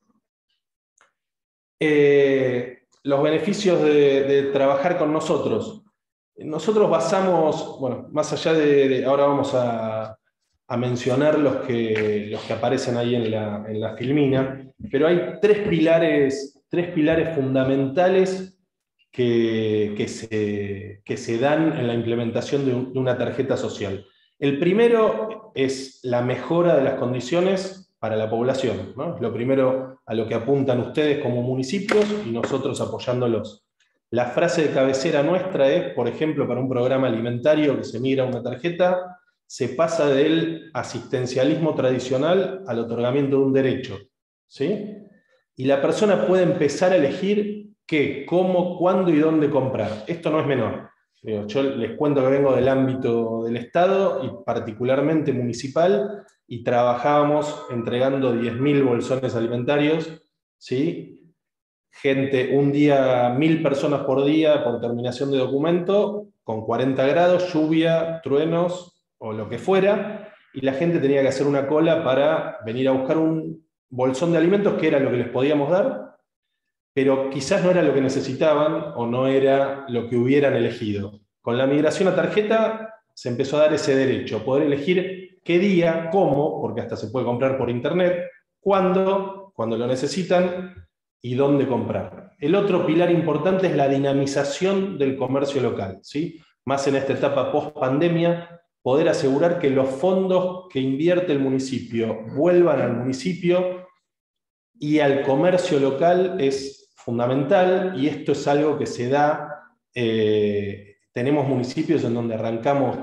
Los beneficios de trabajar con nosotros. Nosotros basamos, bueno, más allá ahora vamos a mencionar los que aparecen ahí en la filmina, pero hay tres pilares fundamentales que se dan en la implementación de una tarjeta social. El primero es la mejora de las condiciones para la población, ¿no? Lo primero a lo que apuntan ustedes como municipios y nosotros apoyándolos. La frase de cabecera nuestra es, por ejemplo, para un programa alimentario que se migra a una tarjeta, se pasa del asistencialismo tradicional al otorgamiento de un derecho, ¿sí? Y la persona puede empezar a elegir qué, cómo, cuándo y dónde comprar. Esto no es menor. Yo les cuento que vengo del ámbito del Estado y particularmente municipal, y trabajábamos entregando 10.000 bolsones alimentarios, ¿sí? Gente, un día, 1.000 personas por día por terminación de documento, con 40 grados, lluvia, truenos o lo que fuera, y la gente tenía que hacer una cola para venir a buscar un bolsón de alimentos, que era lo que les podíamos dar, pero quizás no era lo que necesitaban o no era lo que hubieran elegido. Con la migración a tarjeta se empezó a dar ese derecho, poder elegir qué día, cómo, porque hasta se puede comprar por internet, cuándo lo necesitan y dónde comprar. El otro pilar importante es la dinamización del comercio local, ¿sí? Más en esta etapa post-pandemia, poder asegurar que los fondos que invierte el municipio vuelvan al municipio y al comercio local es fundamental, y esto es algo que se da, tenemos municipios en donde arrancamos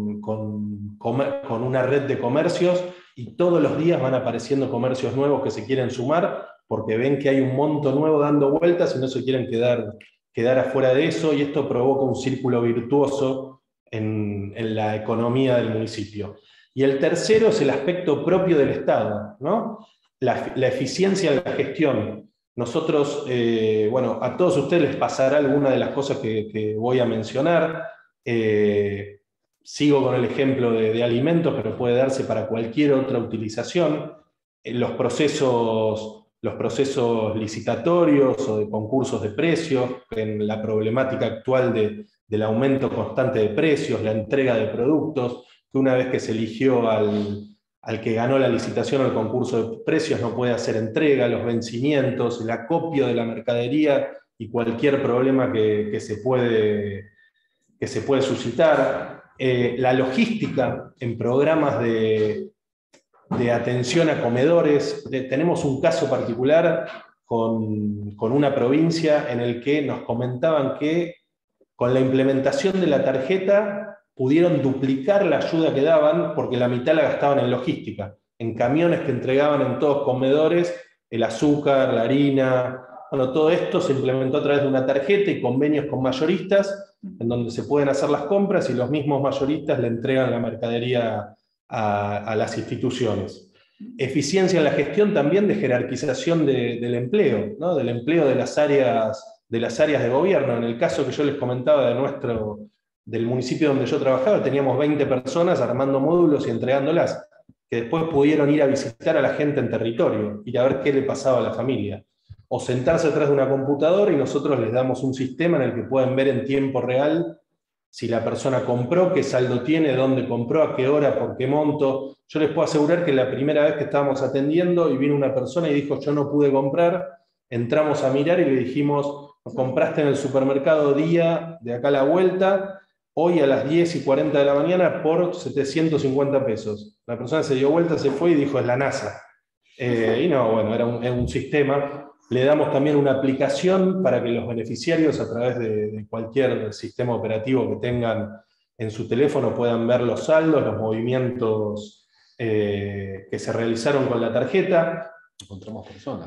con una red de comercios y todos los días van apareciendo comercios nuevos que se quieren sumar porque ven que hay un monto nuevo dando vueltas y no se quieren quedar afuera de eso, y esto provoca un círculo virtuoso en la economía del municipio. Y el tercero es el aspecto propio del Estado, ¿no? La eficiencia en la gestión. Nosotros, bueno, a todos ustedes les pasará alguna de las cosas que voy a mencionar. Sigo con el ejemplo de alimentos, pero puede darse para cualquier otra utilización. Los procesos licitatorios o de concursos de precios, en la problemática actual del aumento constante de precios, la entrega de productos, que una vez que se eligió al que ganó la licitación o el concurso de precios no puede hacer entrega, los vencimientos, el acopio de la mercadería y cualquier problema que se puede suscitar. La logística en programas de atención a comedores. Tenemos un caso particular con una provincia en el que nos comentaban que con la implementación de la tarjeta pudieron duplicar la ayuda que daban porque la mitad la gastaban en logística, en camiones que entregaban en todos comedores el azúcar, la harina. Bueno, todo esto se implementó a través de una tarjeta y convenios con mayoristas en donde se pueden hacer las compras y los mismos mayoristas le entregan la mercadería a las instituciones. Eficiencia en la gestión también de jerarquización del empleo, ¿no? Del empleo de las áreas de gobierno. En el caso que yo les comentaba del municipio donde yo trabajaba, teníamos 20 personas armando módulos y entregándolas, que después pudieron ir a visitar a la gente en territorio, ir a ver qué le pasaba a la familia. O sentarse atrás de una computadora y nosotros les damos un sistema en el que pueden ver en tiempo real si la persona compró, qué saldo tiene, dónde compró, a qué hora, por qué monto. Yo les puedo asegurar que la primera vez que estábamos atendiendo y vino una persona y dijo, yo no pude comprar, entramos a mirar y le dijimos, compraste en el supermercado día de acá a la vuelta, hoy a las 10:40 de la mañana por 750 pesos. La persona se dio vuelta, se fue y dijo, es la NASA. Y no, bueno, era un sistema. Le damos también una aplicación para que los beneficiarios, a través de cualquier sistema operativo que tengan en su teléfono, puedan ver los saldos, los movimientos que se realizaron con la tarjeta. Encontramos personas.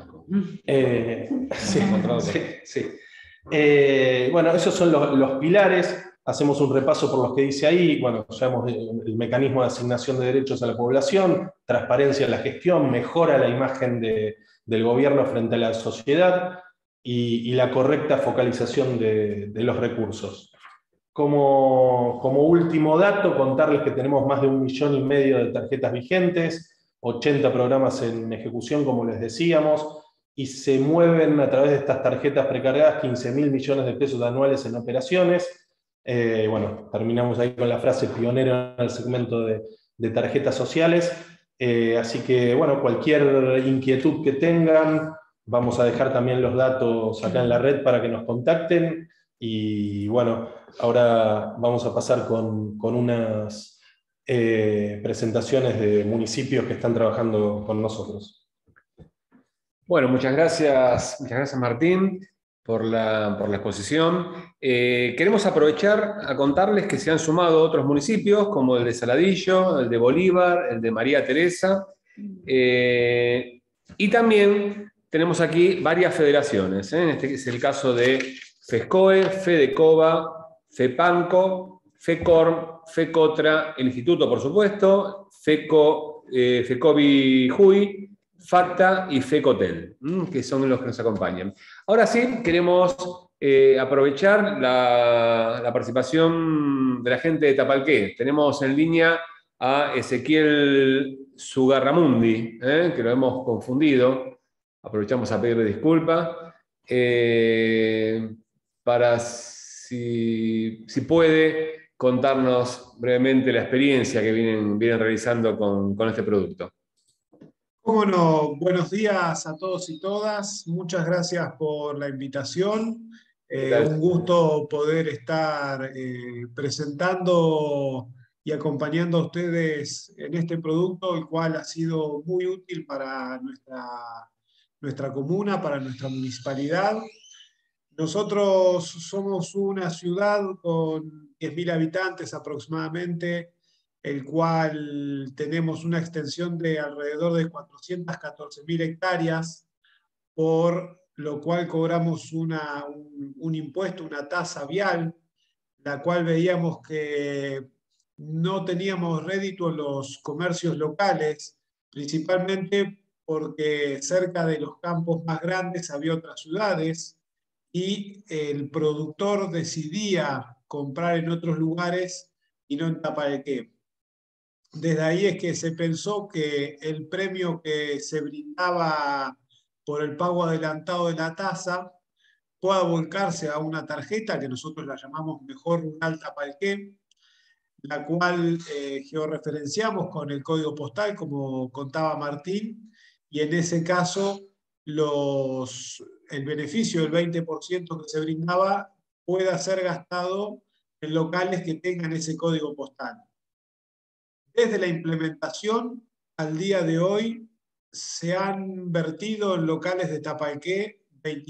Sí. Bueno, esos son los pilares. Hacemos un repaso por los que dice ahí. Bueno, llamamos el mecanismo de asignación de derechos a la población, transparencia en la gestión, mejora la imagen del gobierno frente a la sociedad y la correcta focalización de los recursos. Como último dato, contarles que tenemos más de 1,5 millones de tarjetas vigentes, 80 programas en ejecución, como les decíamos, y se mueven a través de estas tarjetas precargadas 15.000 millones de pesos anuales en operaciones. Bueno, terminamos ahí con la frase pionero en el segmento de tarjetas sociales. Así que, bueno, cualquier inquietud que tengan, vamos a dejar también los datos acá en la red para que nos contacten. Y bueno, ahora vamos a pasar con unas presentaciones de municipios que están trabajando con nosotros. Bueno, muchas gracias Martín por la exposición. Queremos aprovechar a contarles que se han sumado otros municipios como el de Saladillo, el de Bolívar, el de María Teresa, y también tenemos aquí varias federaciones. Este es el caso de FESCOE, FEDECOBA, FEPANCO, FECORM, FECOTRA, el Instituto, por supuesto, FECOBI JUI, FACTA y FECOTEL, que son los que nos acompañan. Ahora sí, queremos aprovechar la participación de la gente de Tapalqué. Tenemos en línea a Ezequiel Zugarramundi, que lo hemos confundido. Aprovechamos a pedirle disculpas. Para si puede contarnos brevemente la experiencia que vienen realizando con este producto. Cómo no, buenos días a todos y todas. Muchas gracias por la invitación. Un gusto poder estar presentando y acompañando a ustedes en este producto, el cual ha sido muy útil para nuestra comuna, para nuestra municipalidad. Nosotros somos una ciudad con 10.000 habitantes aproximadamente, el cual tenemos una extensión de alrededor de 414.000 hectáreas, por lo cual cobramos un impuesto, una tasa vial, la cual veíamos que no teníamos rédito en los comercios locales, principalmente porque cerca de los campos más grandes había otras ciudades, y el productor decidía comprar en otros lugares y no en Tapalqué. Desde ahí es que se pensó que el premio que se brindaba por el pago adelantado de la tasa pueda volcarse a una tarjeta que nosotros la llamamos Mejor Rural Tapalqué, la cual georreferenciamos con el código postal, como contaba Martín, y en ese caso el beneficio del 20% que se brindaba pueda ser gastado en locales que tengan ese código postal. Desde la implementación al día de hoy se han vertido en locales de Tapalqué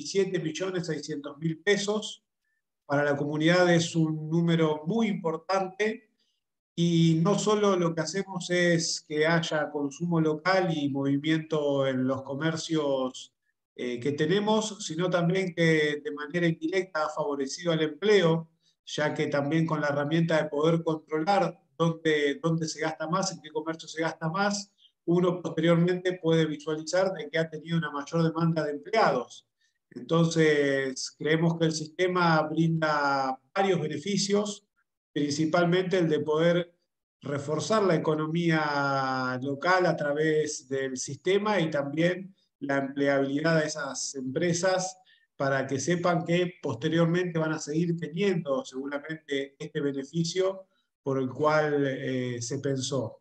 27.600.000 pesos. Para la comunidad es un número muy importante, y no solo lo que hacemos es que haya consumo local y movimiento en los comercios que tenemos, sino también que de manera indirecta ha favorecido al empleo, ya que también con la herramienta de poder controlar dónde se gasta más, en qué comercio se gasta más, uno posteriormente puede visualizar de que ha tenido una mayor demanda de empleados. Entonces, creemos que el sistema brinda varios beneficios, principalmente el de poder reforzar la economía local a través del sistema, y también la empleabilidad de esas empresas, para que sepan que posteriormente van a seguir teniendo seguramente este beneficio por el cual se pensó.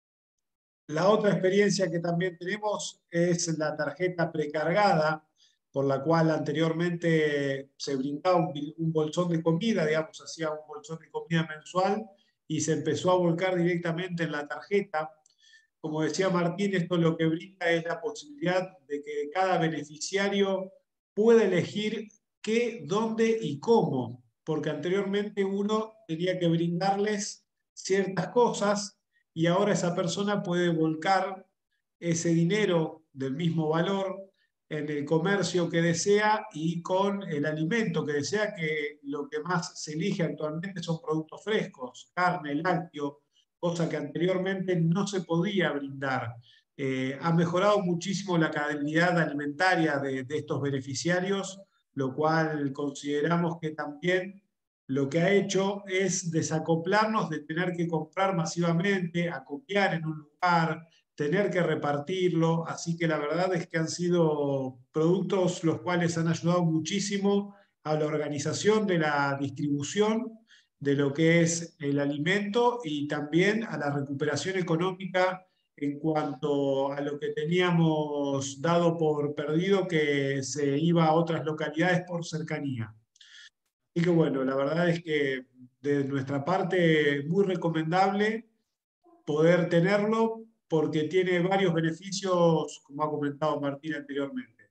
La otra experiencia que también tenemos es la tarjeta precargada, por la cual anteriormente se brindaba un bolsón de comida, digamos, hacía un bolsón de comida mensual, y se empezó a volcar directamente en la tarjeta. Como decía Martín, esto lo que brinda es la posibilidad de que cada beneficiario pueda elegir qué, dónde y cómo, porque anteriormente uno tenía que brindarles ciertas cosas, y ahora esa persona puede volcar ese dinero del mismo valor en el comercio que desea y con el alimento que desea, que lo que más se elige actualmente son productos frescos, carne, lácteo, cosa que anteriormente no se podía brindar. Ha mejorado muchísimo la calidad alimentaria de estos beneficiarios, lo cual consideramos que también lo que ha hecho es desacoplarnos de tener que comprar masivamente, acopiar en un lugar, tener que repartirlo, así que la verdad es que han sido productos los cuales han ayudado muchísimo a la organización de la distribución de lo que es el alimento y también a la recuperación económica en cuanto a lo que teníamos dado por perdido, que se iba a otras localidades por cercanía. Así que bueno, la verdad es que de nuestra parte muy recomendable poder tenerlo porque tiene varios beneficios, como ha comentado Martín anteriormente.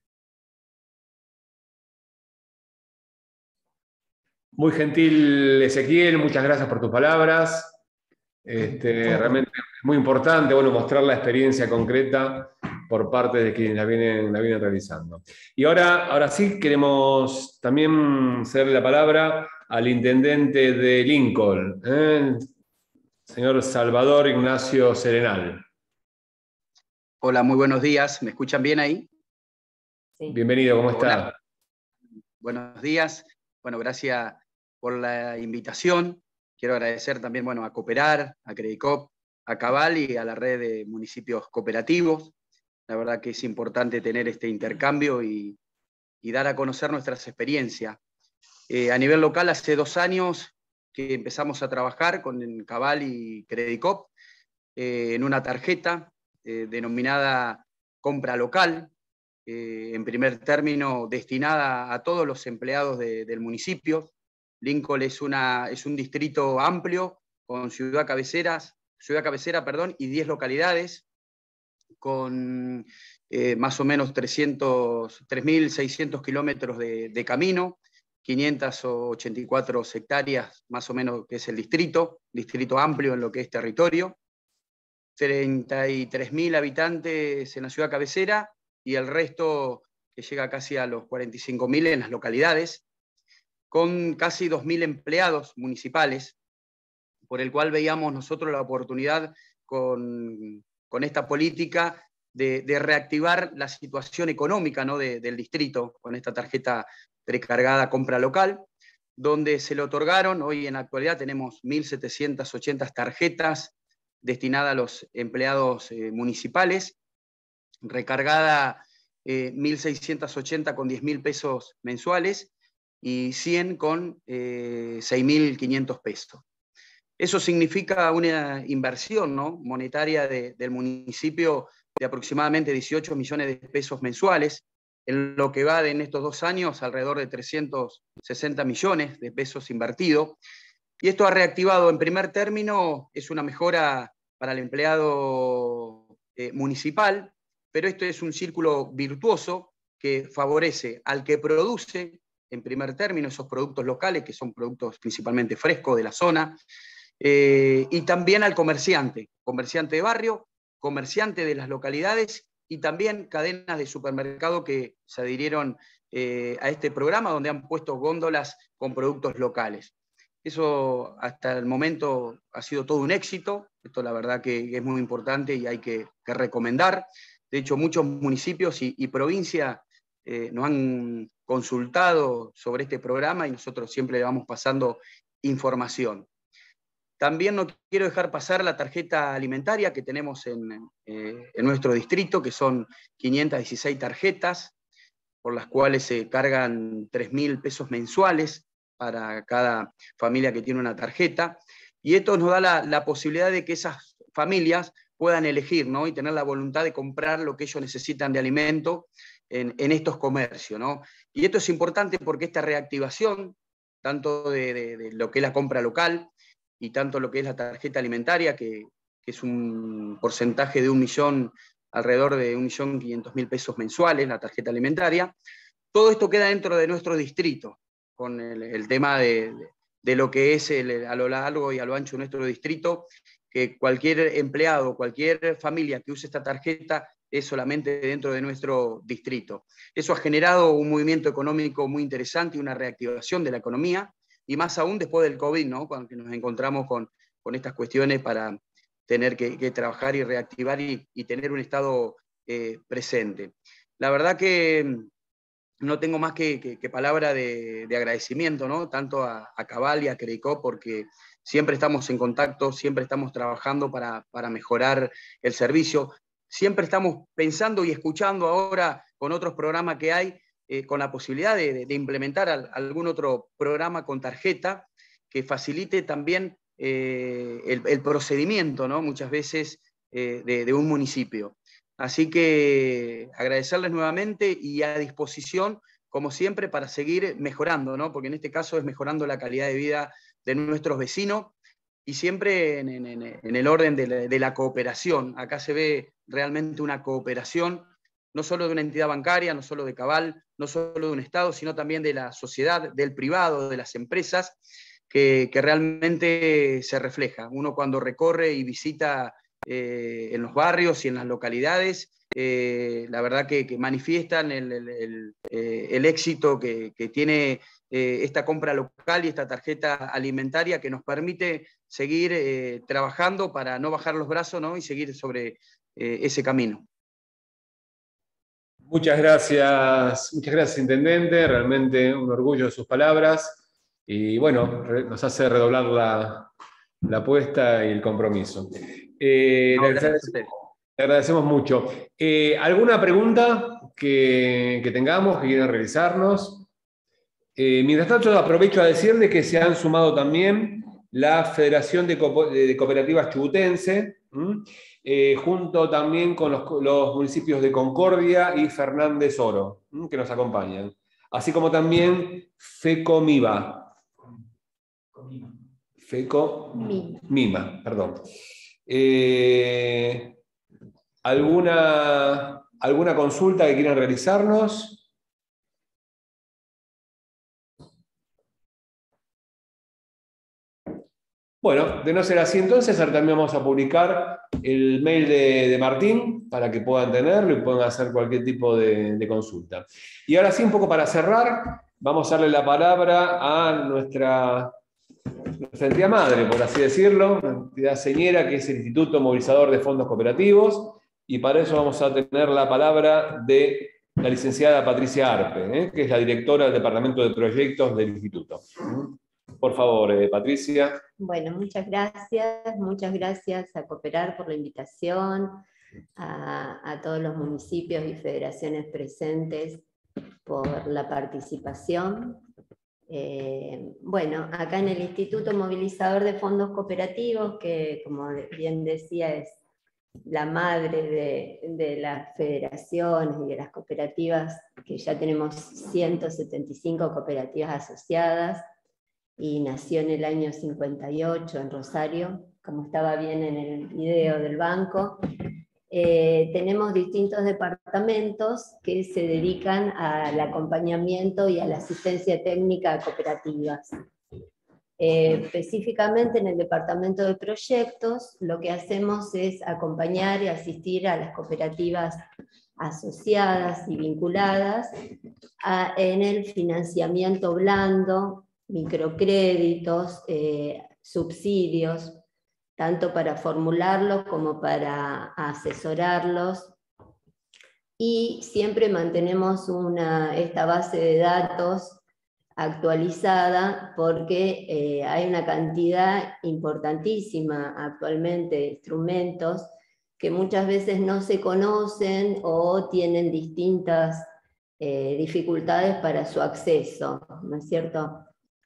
Muy gentil, Ezequiel, muchas gracias por tus palabras. Realmente es muy importante, bueno, mostrar la experiencia concreta por parte de quienes la vienen realizando. Y ahora sí queremos también cederle la palabra al intendente de Lincoln, señor Salvador Ignacio Serenal. Hola, muy buenos días. ¿Me escuchan bien ahí? Sí. Bienvenido, ¿cómo está? Hola. Buenos días. Bueno, gracias por la invitación. Quiero agradecer también, bueno, a Cooperar, a Credicop, a Cabal y a la red de municipios cooperativos. La verdad que es importante tener este intercambio y dar a conocer nuestras experiencias. A nivel local, hace 2 años que empezamos a trabajar con Cabal y Credicop en una tarjeta denominada Compra Local, en primer término destinada a todos los empleados del municipio. Lincoln es un distrito amplio con ciudad cabecera, y 10 localidades, con más o menos 3.600 kilómetros de camino, 584 hectáreas más o menos que es el distrito amplio en lo que es territorio, 33.000 habitantes en la ciudad cabecera y el resto que llega casi a los 45.000 en las localidades, con casi 2.000 empleados municipales, por el cual veíamos nosotros la oportunidad con esta política de reactivar la situación económica, ¿no?, del distrito, con esta tarjeta precargada Compra Local, donde se le otorgaron, hoy en la actualidad tenemos 1.780 tarjetas destinadas a los empleados municipales, recargada 1.680 con 10.000 pesos mensuales y 100 con 6.500 pesos. Eso significa una inversión, ¿no?, monetaria del municipio de aproximadamente 18 millones de pesos mensuales, en lo que va en estos 2 años alrededor de 360 millones de pesos invertidos. Y esto ha reactivado, en primer término, es una mejora para el empleado municipal, pero esto es un círculo virtuoso que favorece al que produce, en primer término, esos productos locales, que son productos principalmente frescos de la zona, y también al comerciante de barrio, comerciante de las localidades y también cadenas de supermercado que se adhirieron a este programa, donde han puesto góndolas con productos locales. Eso hasta el momento ha sido todo un éxito. Esto la verdad que es muy importante y hay que recomendar. De hecho, muchos municipios y provincias nos han consultado sobre este programa y nosotros siempre le vamos pasando información. También no quiero dejar pasar la tarjeta alimentaria que tenemos en nuestro distrito, que son 516 tarjetas, por las cuales se cargan 3.000 pesos mensuales para cada familia que tiene una tarjeta. Y esto nos da la posibilidad de que esas familias puedan elegir, ¿no?, y tener la voluntad de comprar lo que ellos necesitan de alimento en estos comercios, ¿no? Y esto es importante porque esta reactivación, tanto de lo que es la compra local, y tanto lo que es la tarjeta alimentaria, que es un porcentaje de alrededor de 1.500.000 pesos mensuales, la tarjeta alimentaria, todo esto queda dentro de nuestro distrito, con el tema de lo que es a lo largo y a lo ancho de nuestro distrito, que cualquier empleado, cualquier familia que use esta tarjeta es solamente dentro de nuestro distrito. Eso ha generado un movimiento económico muy interesante y una reactivación de la economía, y más aún después del COVID, ¿no?, cuando nos encontramos con estas cuestiones para tener que trabajar y reactivar y tener un Estado presente. La verdad que no tengo más que palabra de agradecimiento, ¿no? Tanto a Cabal y a Credicop, porque siempre estamos en contacto, siempre estamos trabajando para mejorar el servicio, siempre estamos pensando y escuchando ahora con otros programas que hay, con la posibilidad de implementar algún otro programa con tarjeta que facilite también el procedimiento, ¿no? Muchas veces de un municipio. Así que agradecerles nuevamente y a disposición, como siempre, para seguir mejorando, ¿no? Porque en este caso es mejorando la calidad de vida de nuestros vecinos y siempre en el orden de la cooperación. Acá se ve realmente una cooperación, no solo de una entidad bancaria, no solo de Cabal, no solo de un Estado, sino también de la sociedad, del privado, de las empresas, que realmente se refleja. Uno cuando recorre y visita en los barrios y en las localidades, la verdad que manifiestan el éxito que tiene esta compra local y esta tarjeta alimentaria que nos permite seguir trabajando para no bajar los brazos, ¿no? Y seguir sobre ese camino. Muchas gracias, intendente, realmente un orgullo de sus palabras y bueno, nos hace redoblar la apuesta y el compromiso. Le agradecemos mucho. ¿Alguna pregunta que tengamos, que quieran realizarnos? Mientras tanto, aprovecho a decirle que se han sumado también la Federación de Cooperativas Chubutense, junto también con los municipios de Concordia y Fernández Oro, que nos acompañan. Así como también FECOMIVA. FECOMIMA, perdón. ¿Alguna consulta que quieran realizarnos? Bueno, de no ser así entonces, ahora también vamos a publicar el mail de Martín para que puedan tenerlo y puedan hacer cualquier tipo de consulta. Y ahora sí, un poco para cerrar, vamos a darle la palabra a nuestra entidad madre, por así decirlo, una entidad señera que es el Instituto Movilizador de Fondos Cooperativos, y para eso vamos a tener la palabra de la licenciada Patricia Arpe, que es la directora del Departamento de Proyectos del Instituto. Por favor, Patricia. Bueno, muchas gracias a Cooperar por la invitación, a todos los municipios y federaciones presentes por la participación. Bueno, acá en el Instituto Movilizador de Fondos Cooperativos, que como bien decía es la madre de las federaciones y de las cooperativas, que ya tenemos 175 cooperativas asociadas, y nació en el año 58 en Rosario, como estaba bien en el video del banco. Tenemos distintos departamentos que se dedican al acompañamiento y a la asistencia técnica a cooperativas. Específicamente en el departamento de proyectos, lo que hacemos es acompañar y asistir a las cooperativas asociadas y vinculadas en el financiamiento blando, microcréditos, subsidios, tanto para formularlos como para asesorarlos, y siempre mantenemos esta base de datos actualizada porque hay una cantidad importantísima actualmente de instrumentos que muchas veces no se conocen o tienen distintas dificultades para su acceso, ¿no es cierto?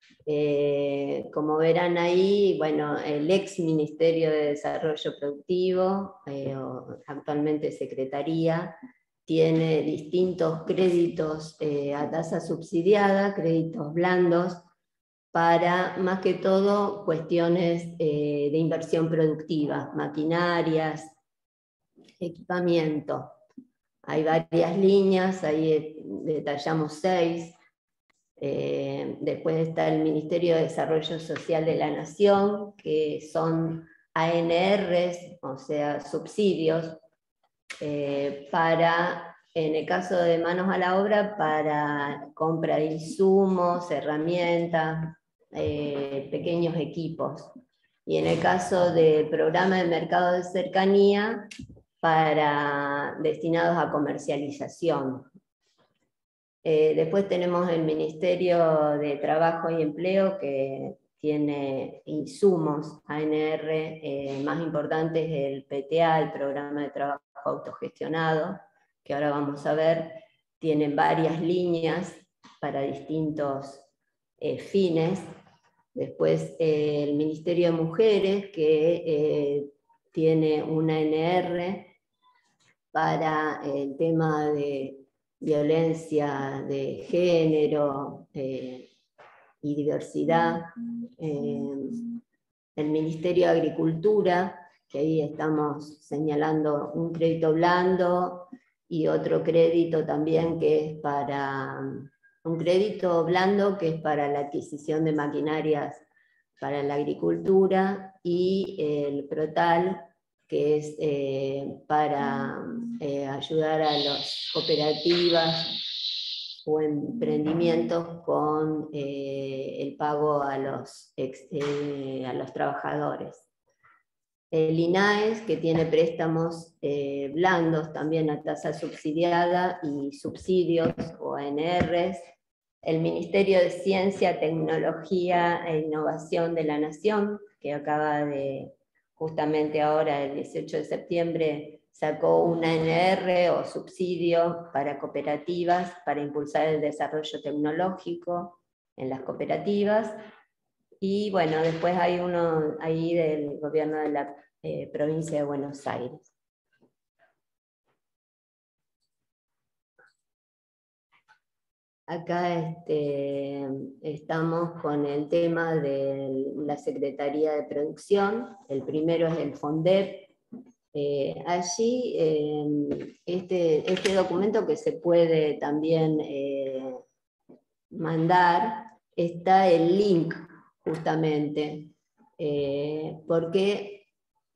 Como verán ahí, bueno, el ex Ministerio de Desarrollo Productivo, actualmente Secretaría, tiene distintos créditos a tasa subsidiada, créditos blandos, para más que todo cuestiones de inversión productiva, maquinarias, equipamiento. Hay varias líneas, ahí detallamos 6. Después está el Ministerio de Desarrollo Social de la Nación, que son ANRs, o sea, subsidios, para, en el caso de manos a la obra, para compra de insumos, herramientas, pequeños equipos. Y en el caso del programa de mercado de cercanía, destinados a comercialización. Después tenemos el Ministerio de Trabajo y Empleo, que tiene insumos ANR, más importante es el PTA, el Programa de Trabajo Autogestionado, que ahora vamos a ver. Tienen varias líneas para distintos fines. Después el Ministerio de Mujeres, que tiene una ANR para el tema de violencia de género y diversidad. El Ministerio de Agricultura, que ahí estamos señalando un crédito blando y otro crédito también que es para, un crédito blando que es para la adquisición de maquinarias para la agricultura, y el PROTAL, que es para ayudar a las cooperativas o emprendimientos con el pago a los trabajadores. El INAES, que tiene préstamos blandos también a tasa subsidiada y subsidios o ANRs. El Ministerio de Ciencia, Tecnología e Innovación de la Nación, que acaba de, justamente ahora, el 18 de septiembre, sacó una ANR o subsidio para cooperativas para impulsar el desarrollo tecnológico en las cooperativas. Y bueno, después hay uno ahí del gobierno de la provincia de Buenos Aires. Acá estamos con el tema de la Secretaría de Producción. El primero es el FONDEP. Allí, este documento que se puede también mandar, está el link justamente, porque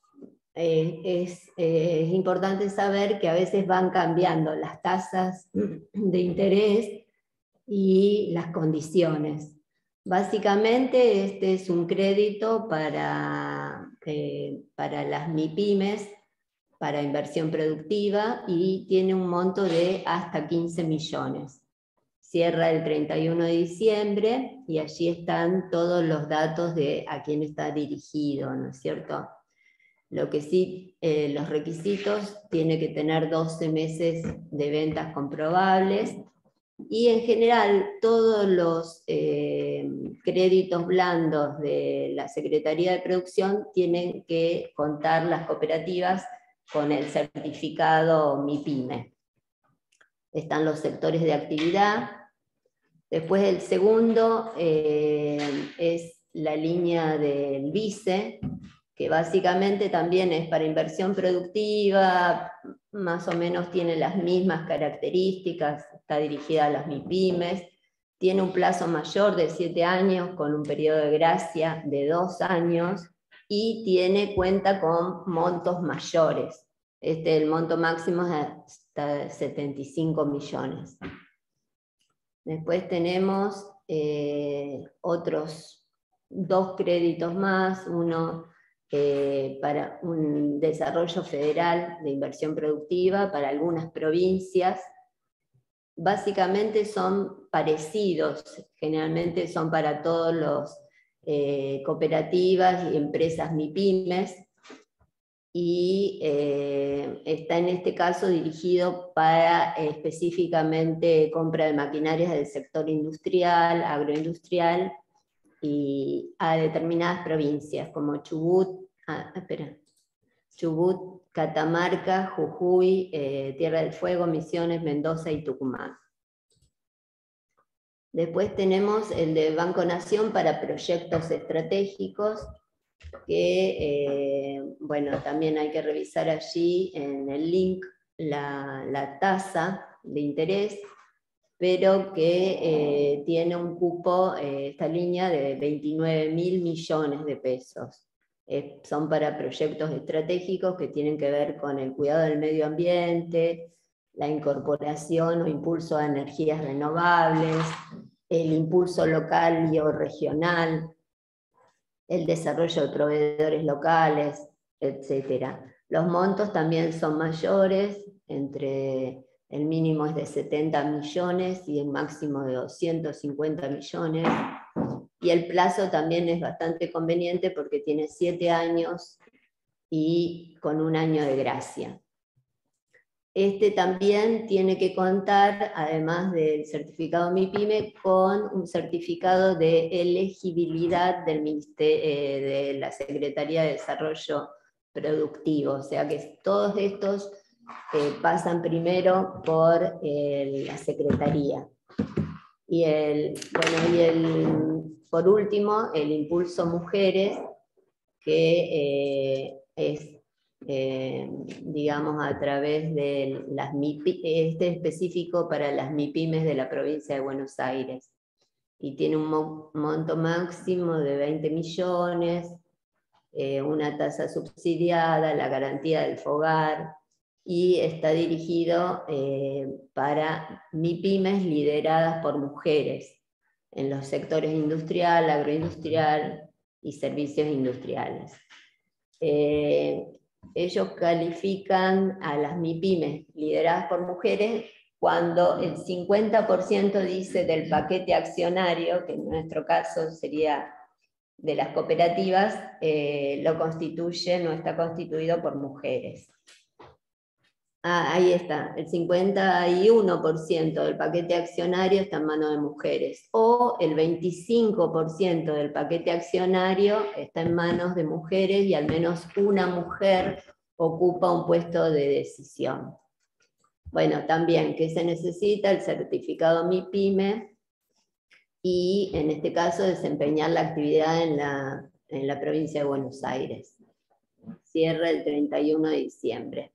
es importante saber que a veces van cambiando las tasas de interés y las condiciones. Básicamente este es un crédito para las MIPYMES, para inversión productiva, y tiene un monto de hasta 15 millones. Cierra el 31 de diciembre y allí están todos los datos de a quién está dirigido, ¿no es cierto? Lo que sí, los requisitos, tiene que tener 12 meses de ventas comprobables, y en general todos los créditos blandos de la Secretaría de Producción tienen que contar las cooperativas con el certificado MIPYME. Están los sectores de actividad. Después el segundo es la línea del VICE, que básicamente también es para inversión productiva, más o menos tiene las mismas características, está dirigida a las MIPYMES, tiene un plazo mayor de 7 años con un periodo de gracia de 2 años, y cuenta con montos mayores. El monto máximo es hasta 75 millones. Después tenemos otros 2 créditos más, uno para un desarrollo federal de inversión productiva para algunas provincias. Básicamente son parecidos, generalmente son para todos los cooperativas y empresas MIPYMES, y está en este caso dirigido para específicamente compra de maquinarias del sector industrial, agroindustrial, y a determinadas provincias como Chubut, Catamarca, Jujuy, Tierra del Fuego, Misiones, Mendoza y Tucumán. Después tenemos el de Banco Nación para proyectos estratégicos, que bueno, también hay que revisar allí en el link la tasa de interés, pero que tiene un cupo, esta línea, de 29.000 millones de pesos. Son para proyectos estratégicos que tienen que ver con el cuidado del medio ambiente, la incorporación o impulso a energías renovables, el impulso local y o regional, el desarrollo de proveedores locales, etc. Los montos también son mayores, entre el mínimo es de 70 millones y el máximo de 250 millones. Y el plazo también es bastante conveniente porque tiene 7 años y con 1 año de gracia. Este también tiene que contar, además del certificado MIPYME, con un certificado de elegibilidad del de la Secretaría de Desarrollo Productivo, o sea que todos estos pasan primero por la Secretaría. Y por último, el Impulso Mujeres, que es, digamos, a través de las este específico para las MIPYMES de la provincia de Buenos Aires. Y tiene un monto máximo de 20 millones, una tasa subsidiada, la garantía del FOGAR, y está dirigido para MIPYMES lideradas por mujeres en los sectores industrial, agroindustrial y servicios industriales. Ellos califican a las MIPYMES lideradas por mujeres cuando el 50% dice del paquete accionario, que en nuestro caso sería de las cooperativas, lo constituye, no está constituido por mujeres. Ahí está, el 51% del paquete accionario está en manos de mujeres, o el 25% del paquete accionario está en manos de mujeres y al menos una mujer ocupa un puesto de decisión. Bueno, también, ¿qué se necesita? El certificado MIPYME y, en este caso, desempeñar la actividad en la provincia de Buenos Aires. Cierra el 31 de diciembre.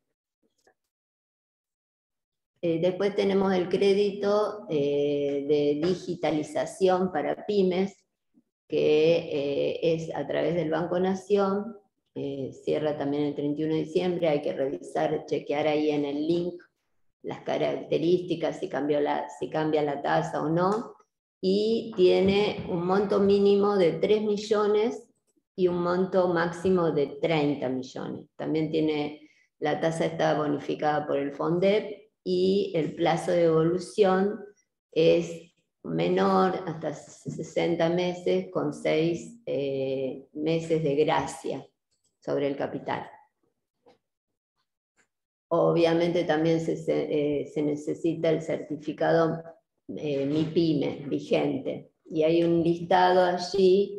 Después tenemos el crédito de digitalización para pymes, que es a través del Banco Nación, cierra también el 31 de diciembre, hay que revisar, chequear ahí en el link las características, si cambia la tasa o no, y tiene un monto mínimo de 3 millones y un monto máximo de 30 millones. También tiene, la tasa está bonificada por el FONDEP, y el plazo de devolución es menor, hasta 60 meses, con 6 meses de gracia sobre el capital. Obviamente también se necesita el certificado MIPYME vigente, y hay un listado allí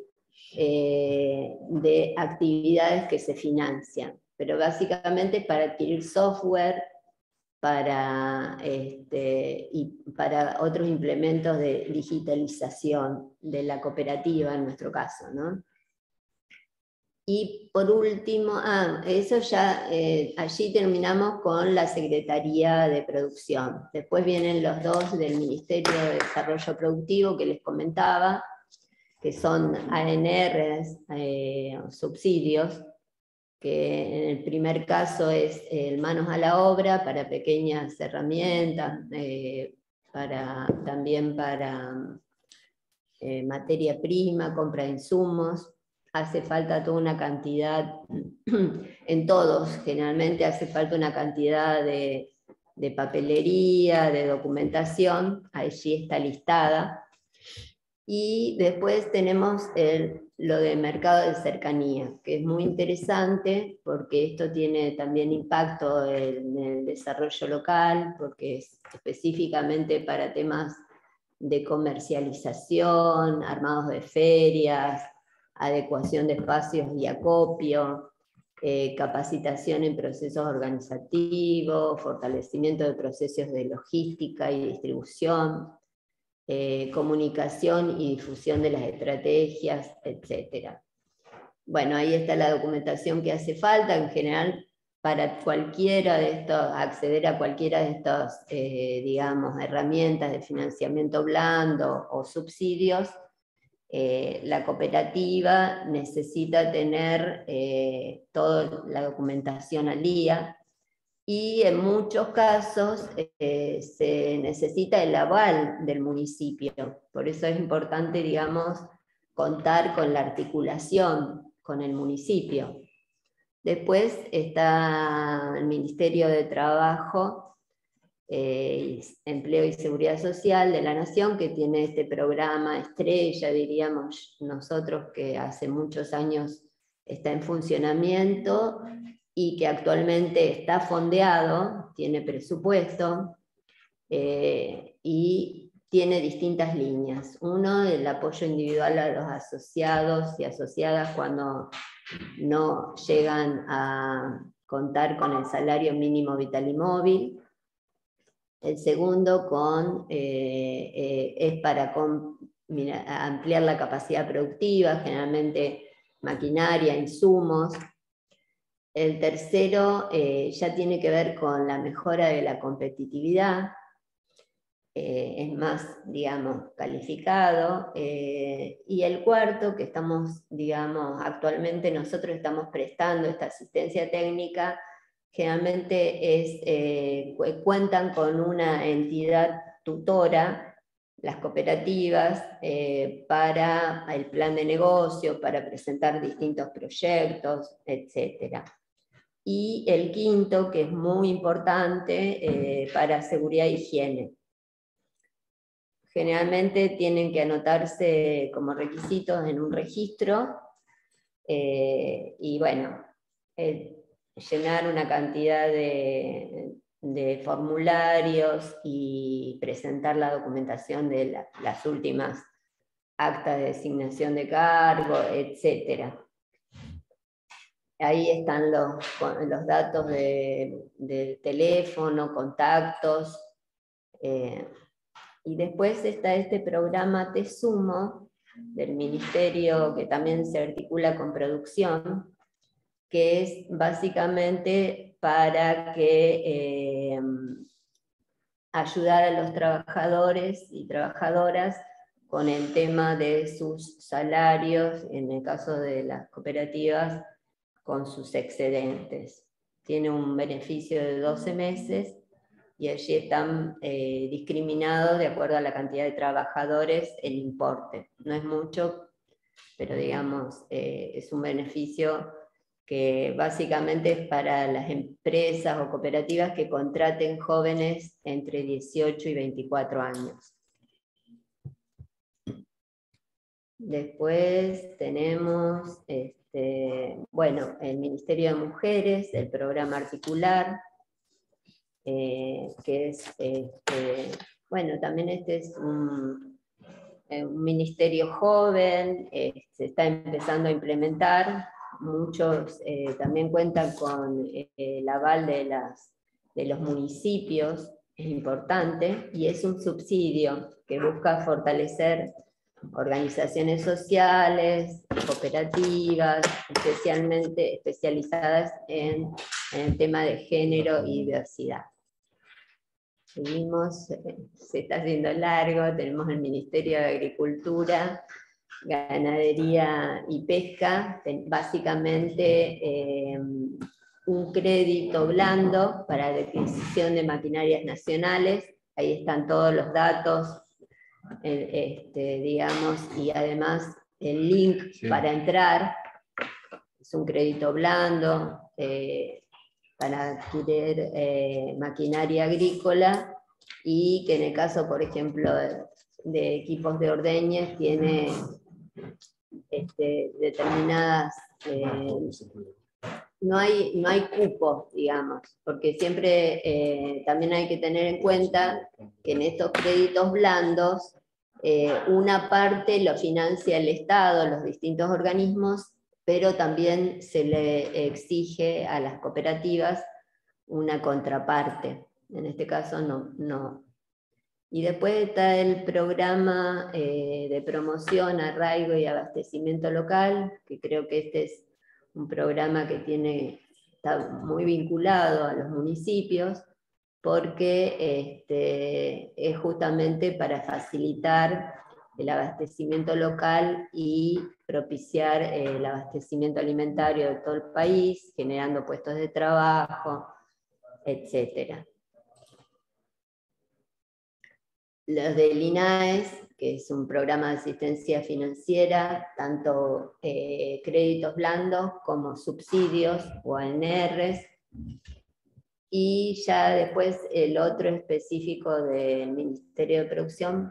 de actividades que se financian, pero básicamente para adquirir software, y para otros implementos de digitalización de la cooperativa en nuestro caso, ¿no? Y por último, eso ya, allí terminamos con la Secretaría de Producción. Después vienen los dos del Ministerio de Desarrollo Productivo que les comentaba, que son ANRs, subsidios, que en el primer caso es el manos a la obra para pequeñas herramientas, también para materia prima, compra de insumos. Hace falta toda una cantidad, en todos generalmente hace falta una cantidad de papelería, de documentación, allí está listada. Y después tenemos lo de mercado de cercanía, que es muy interesante porque esto tiene también impacto en el desarrollo local, porque es específicamente para temas de comercialización, armados de ferias, adecuación de espacios y acopio, capacitación en procesos organizativos, fortalecimiento de procesos de logística y distribución, comunicación y difusión de las estrategias, etc. Bueno, ahí está la documentación que hace falta. En general, para cualquiera de estos, acceder a cualquiera de estas, digamos, herramientas de financiamiento blando o subsidios, la cooperativa necesita tener toda la documentación al día, y en muchos casos se necesita el aval del municipio. Por eso es importante, digamos, contar con la articulación con el municipio. Después está el Ministerio de Trabajo, Empleo y Seguridad Social de la Nación, que tiene este programa estrella, diríamos nosotros, que hace muchos años está en funcionamiento y que actualmente está fondeado, tiene presupuesto y tiene distintas líneas. Uno, el apoyo individual a los asociados y asociadas cuando no llegan a contar con el salario mínimo vital y móvil. El segundo es para ampliar la capacidad productiva, generalmente maquinaria, insumos. El tercero ya tiene que ver con la mejora de la competitividad, es más, digamos, calificado. Y el cuarto, que estamos, digamos, actualmente nosotros estamos prestando esta asistencia técnica, generalmente cuentan con una entidad tutora, las cooperativas, para el plan de negocio, para presentar distintos proyectos, etc. Y el quinto, que es muy importante, para seguridad e higiene. Generalmente tienen que anotarse como requisitos en un registro, y bueno, llenar una cantidad de formularios y presentar la documentación de las últimas actas de designación de cargo, etc. Ahí están los datos del teléfono, contactos. Y después está este programa Te Sumo del Ministerio, que también se articula con producción, que es básicamente para que ayudar a los trabajadores y trabajadoras con el tema de sus salarios, en el caso de las cooperativas, con sus excedentes. Tiene un beneficio de 12 meses y allí están discriminados de acuerdo a la cantidad de trabajadores el importe. No es mucho, pero digamos, es un beneficio que básicamente es para las empresas o cooperativas que contraten jóvenes entre 18 y 24 años. Después tenemos bueno, el Ministerio de Mujeres, el programa articular, que es, bueno, también este es un ministerio joven, se está empezando a implementar, muchos también cuentan con el aval de los municipios, es importante, y es un subsidio que busca fortalecer organizaciones sociales, cooperativas, especialmente especializadas en el tema de género y diversidad. Seguimos, se está haciendo largo, tenemos el Ministerio de Agricultura, Ganadería y Pesca, básicamente un crédito blando para la adquisición de maquinarias nacionales, ahí están todos los datos, digamos, y además el link para entrar, es un crédito blando, para adquirir maquinaria agrícola, y que en el caso, por ejemplo, de equipos de ordeñes tiene determinadas... no hay cupo, digamos, porque siempre también hay que tener en cuenta que en estos créditos blandos una parte lo financia el Estado, los distintos organismos, pero también se le exige a las cooperativas una contraparte. En este caso no. Y después está el programa de promoción, arraigo y abastecimiento local, que creo que este es un programa que está muy vinculado a los municipios, porque es justamente para facilitar el abastecimiento local y propiciar el abastecimiento alimentario de todo el país, generando puestos de trabajo, etc. Los del INAES, que es un programa de asistencia financiera, tanto créditos blandos como subsidios o ANRs, y ya después el otro específico del Ministerio de Producción,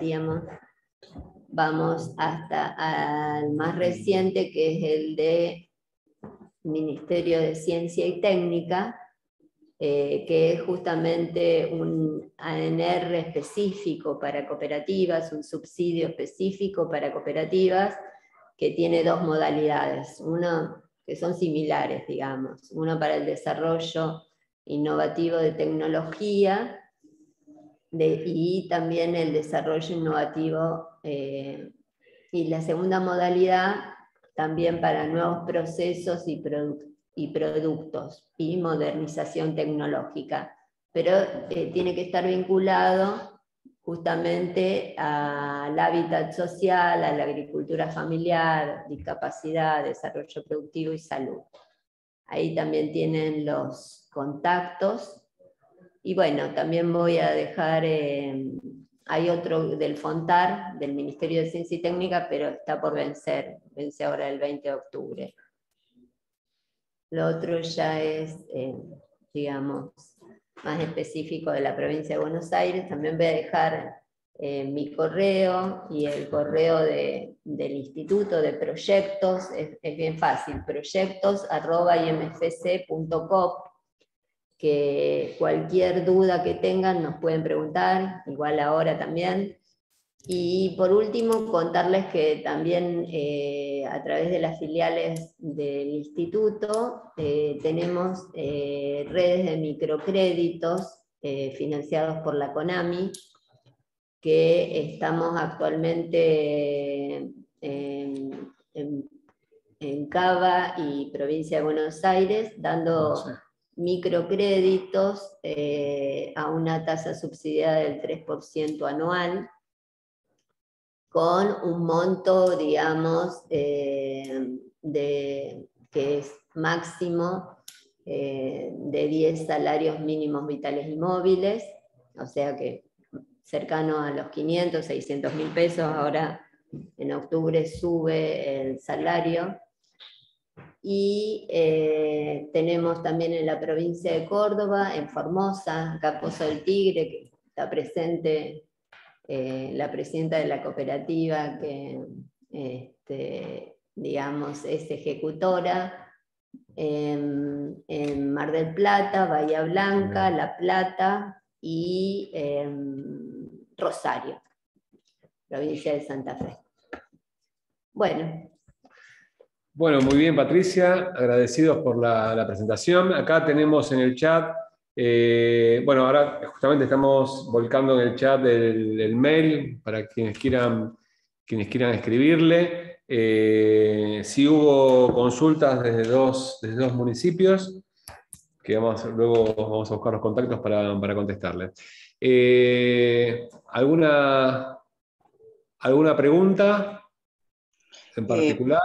vamos hasta al más reciente, que es el de Ministerio de Ciencia y Técnica, que es justamente un ANR específico para cooperativas, un subsidio específico para cooperativas, que tiene dos modalidades, uno que son similares, digamos, uno para el desarrollo innovativo de tecnología, y también el desarrollo innovativo, y la segunda modalidad también para nuevos procesos y productos y modernización tecnológica, pero tiene que estar vinculado justamente al hábitat social, a la agricultura familiar, discapacidad, desarrollo productivo y salud. Ahí también tienen los contactos. Y bueno, también voy a dejar, hay otro del FONTAR, del Ministerio de Ciencia y Técnica, pero está por vencer, vence ahora el 20 de octubre. Lo otro ya es, digamos, más específico de la provincia de Buenos Aires. También voy a dejar mi correo y el correo del Instituto de Proyectos, es bien fácil, proyectos@imfc.com, que cualquier duda que tengan nos pueden preguntar, igual ahora también. Y por último, contarles que también a través de las filiales del instituto tenemos redes de microcréditos financiados por la CONAMI, que estamos actualmente en Cava y provincia de Buenos Aires dando microcréditos a una tasa subsidiada del 3% anual, con un monto, digamos, que es máximo de 10 salarios mínimos vitales y móviles, o sea que cercano a los 500, 600 mil pesos. Ahora en octubre sube el salario. Y tenemos también en la provincia de Córdoba, en Formosa, acá Pozo del Tigre, que está presente la presidenta de la cooperativa, que digamos es ejecutora, en Mar del Plata, Bahía Blanca, La Plata y Rosario, provincia de Santa Fe. Bueno. Bueno, muy bien, Patricia, agradecidos por la presentación. Acá tenemos en el chat, bueno, ahora justamente estamos volcando en el chat el mail para quienes quieran escribirle. Sí hubo consultas desde dos municipios, que luego vamos a buscar los contactos para contestarle. ¿Alguna pregunta en particular?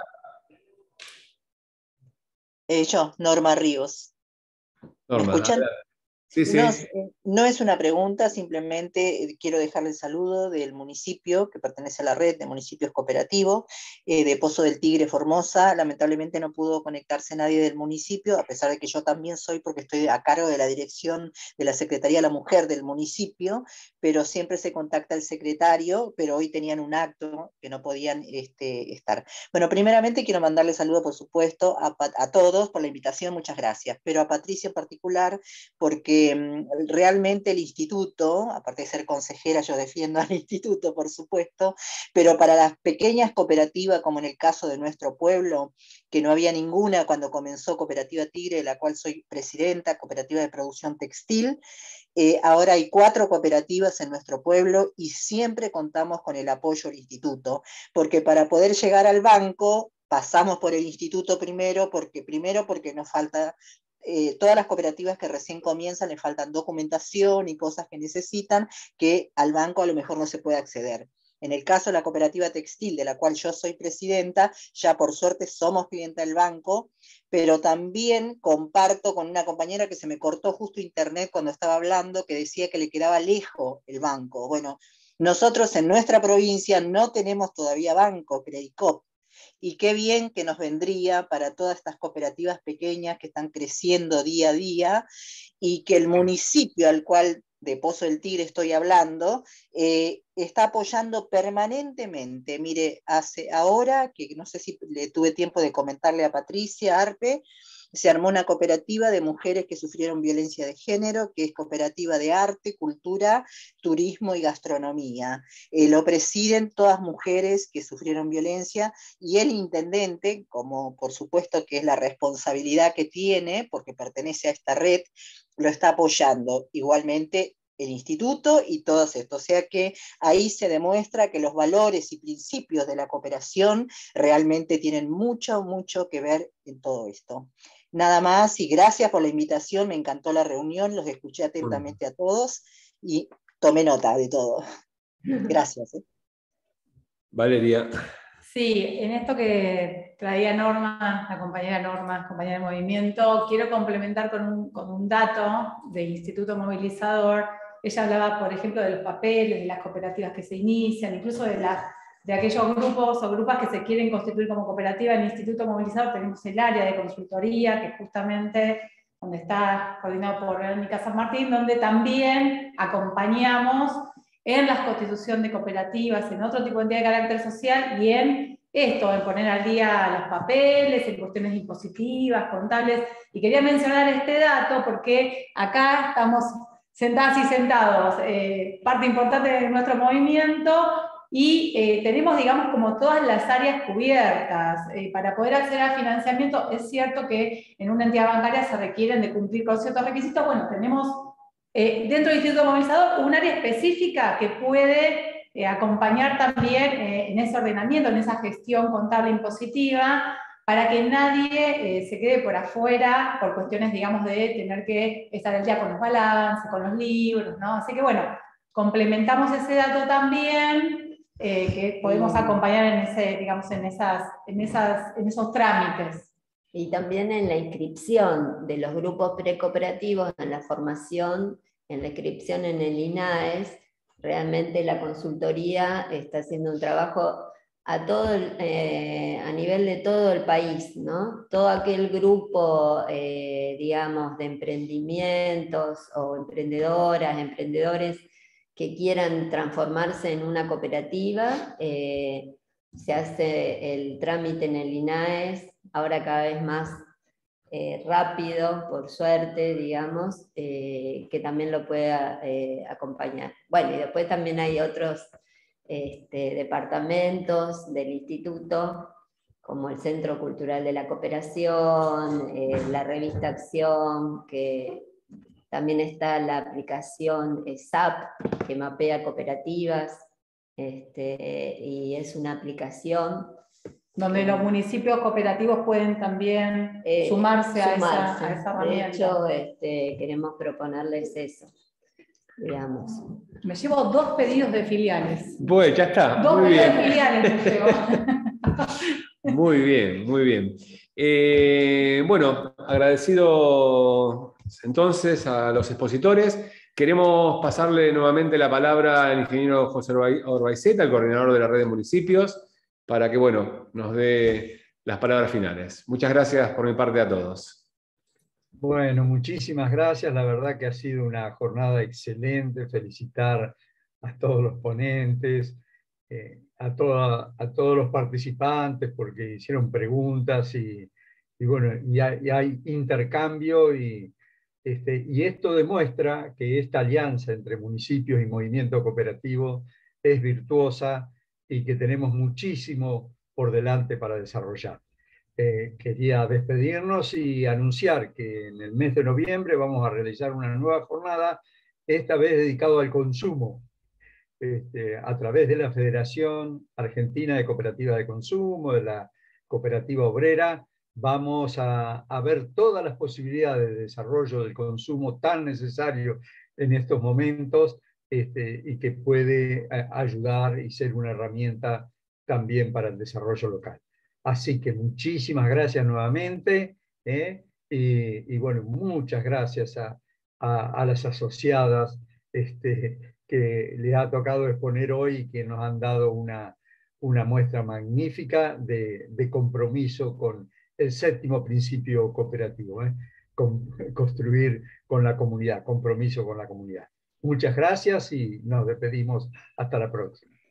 Yo, Norma Ríos. Norma, ¿me escuchan? Sí, sí. No es una pregunta, simplemente quiero dejarle el saludo del municipio que pertenece a la red de municipios cooperativos, de Pozo del Tigre, Formosa. Lamentablemente no pudo conectarse nadie del municipio, a pesar de que yo también soy, porque estoy a cargo de la dirección de la Secretaría de la Mujer del municipio, pero siempre se contacta el secretario, pero hoy tenían un acto que no podían estar. Bueno, primeramente quiero mandarle saludo, por supuesto, a todos por la invitación, muchas gracias, pero a Patricia en particular, porque realmente el instituto, aparte de ser consejera, yo defiendo al instituto, por supuesto, pero para las pequeñas cooperativas, como en el caso de nuestro pueblo, que no había ninguna cuando comenzó Cooperativa Tigre, de la cual soy presidenta, cooperativa de producción textil, ahora hay 4 cooperativas en nuestro pueblo y siempre contamos con el apoyo del instituto, porque para poder llegar al banco pasamos por el instituto primero porque nos falta... todas las cooperativas que recién comienzan le faltan documentación y cosas que necesitan, que al banco a lo mejor no se puede acceder. En el caso de la cooperativa textil, de la cual yo soy presidenta, ya por suerte somos clienta del banco, pero también comparto con una compañera que se me cortó justo internet cuando estaba hablando, que decía que le quedaba lejos el banco. Bueno, nosotros en nuestra provincia no tenemos todavía banco, Credicop, y qué bien que nos vendría para todas estas cooperativas pequeñas que están creciendo día a día y que el municipio al cual de Pozo del Tigre estoy hablando, está apoyando permanentemente. Mire, hace ahora, que no sé si le tuve tiempo de comentarle a Patricia Arpe, se armó una cooperativa de mujeres que sufrieron violencia de género, que es cooperativa de arte, cultura, turismo y gastronomía. Lo presiden todas mujeres que sufrieron violencia, y el intendente, como por supuesto que es la responsabilidad que tiene, porque pertenece a esta red, lo está apoyando. Igualmente el instituto y todos estos. O sea que ahí se demuestra que los valores y principios de la cooperación realmente tienen mucho, mucho que ver en todo esto. Nada más, y gracias por la invitación, me encantó la reunión, los escuché atentamente a todos y tomé nota de todo. Gracias. Valeria. Sí, en esto que traía Norma, la compañera Norma, compañera de movimiento, quiero complementar con un dato del Instituto Movilizador. Ella hablaba, por ejemplo, de los papeles, de las cooperativas que se inician, incluso de aquellos grupos o grupas que se quieren constituir como cooperativa. En el Instituto Movilizador tenemos el área de consultoría, que justamente donde está coordinado por Verónica San Martín, donde también acompañamos en la constitución de cooperativas, en otro tipo de entidad de carácter social, y en esto, en poner al día los papeles, en cuestiones impositivas, contables. Y quería mencionar este dato porque acá estamos sentadas y sentados, parte importante de nuestro movimiento, y tenemos, digamos, como todas las áreas cubiertas. Para poder acceder al financiamiento, es cierto que en una entidad bancaria se requieren de cumplir con ciertos requisitos. Bueno, tenemos dentro del Instituto Movilizador un área específica que puede acompañar también en ese ordenamiento, en esa gestión contable impositiva, para que nadie se quede por afuera por cuestiones, digamos, de tener que estar al día con los balances, con los libros, ¿no? Así que bueno, complementamos ese dato también, que podemos acompañar en ese, digamos, en esos trámites. Y también en la inscripción de los grupos precooperativos, en la formación, en la inscripción en el INAES, realmente la consultoría está haciendo un trabajo a nivel de todo el país, ¿no? Todo aquel grupo, digamos, de emprendimientos o emprendedoras, emprendedores que quieran transformarse en una cooperativa, se hace el trámite en el INAES, ahora cada vez más rápido, por suerte, digamos, que también lo pueda acompañar. Bueno, y después también hay otros departamentos del instituto, como el Centro Cultural de la Cooperación, la revista Acción, que también está la aplicación SAP, que mapea cooperativas, y es una aplicación donde los municipios cooperativos pueden también sumarse a esa herramienta. De hecho, queremos proponerles eso, digamos. Me llevo 2 pedidos de filiales. Bueno, ya está. 2 muy pedidos bien. de filiales me llevo. Muy bien, muy bien. Bueno, agradecido entonces a los expositores. Queremos pasarle nuevamente la palabra al ingeniero José Orbaizeta, el coordinador de la red de municipios, para que, bueno, nos dé las palabras finales. Muchas gracias por mi parte a todos. Bueno, muchísimas gracias. La verdad que ha sido una jornada excelente. Felicitar a todos los ponentes, a todos los participantes, porque hicieron preguntas y bueno, y hay intercambio y esto demuestra que esta alianza entre municipios y movimiento cooperativo es virtuosa y que tenemos muchísimo por delante para desarrollar. Quería despedirnos y anunciar que en el mes de noviembre vamos a realizar una nueva jornada, esta vez dedicado al consumo, a través de la Federación Argentina de Cooperativas de Consumo, de la Cooperativa Obrera. Vamos a ver todas las posibilidades de desarrollo del consumo tan necesario en estos momentos, y que puede ayudar y ser una herramienta también para el desarrollo local. Así que muchísimas gracias nuevamente, y bueno, muchas gracias a las asociadas que les ha tocado exponer hoy y que nos han dado una muestra magnífica de compromiso con el 7º principio cooperativo. construir con la comunidad, compromiso con la comunidad. Muchas gracias y nos despedimos hasta la próxima.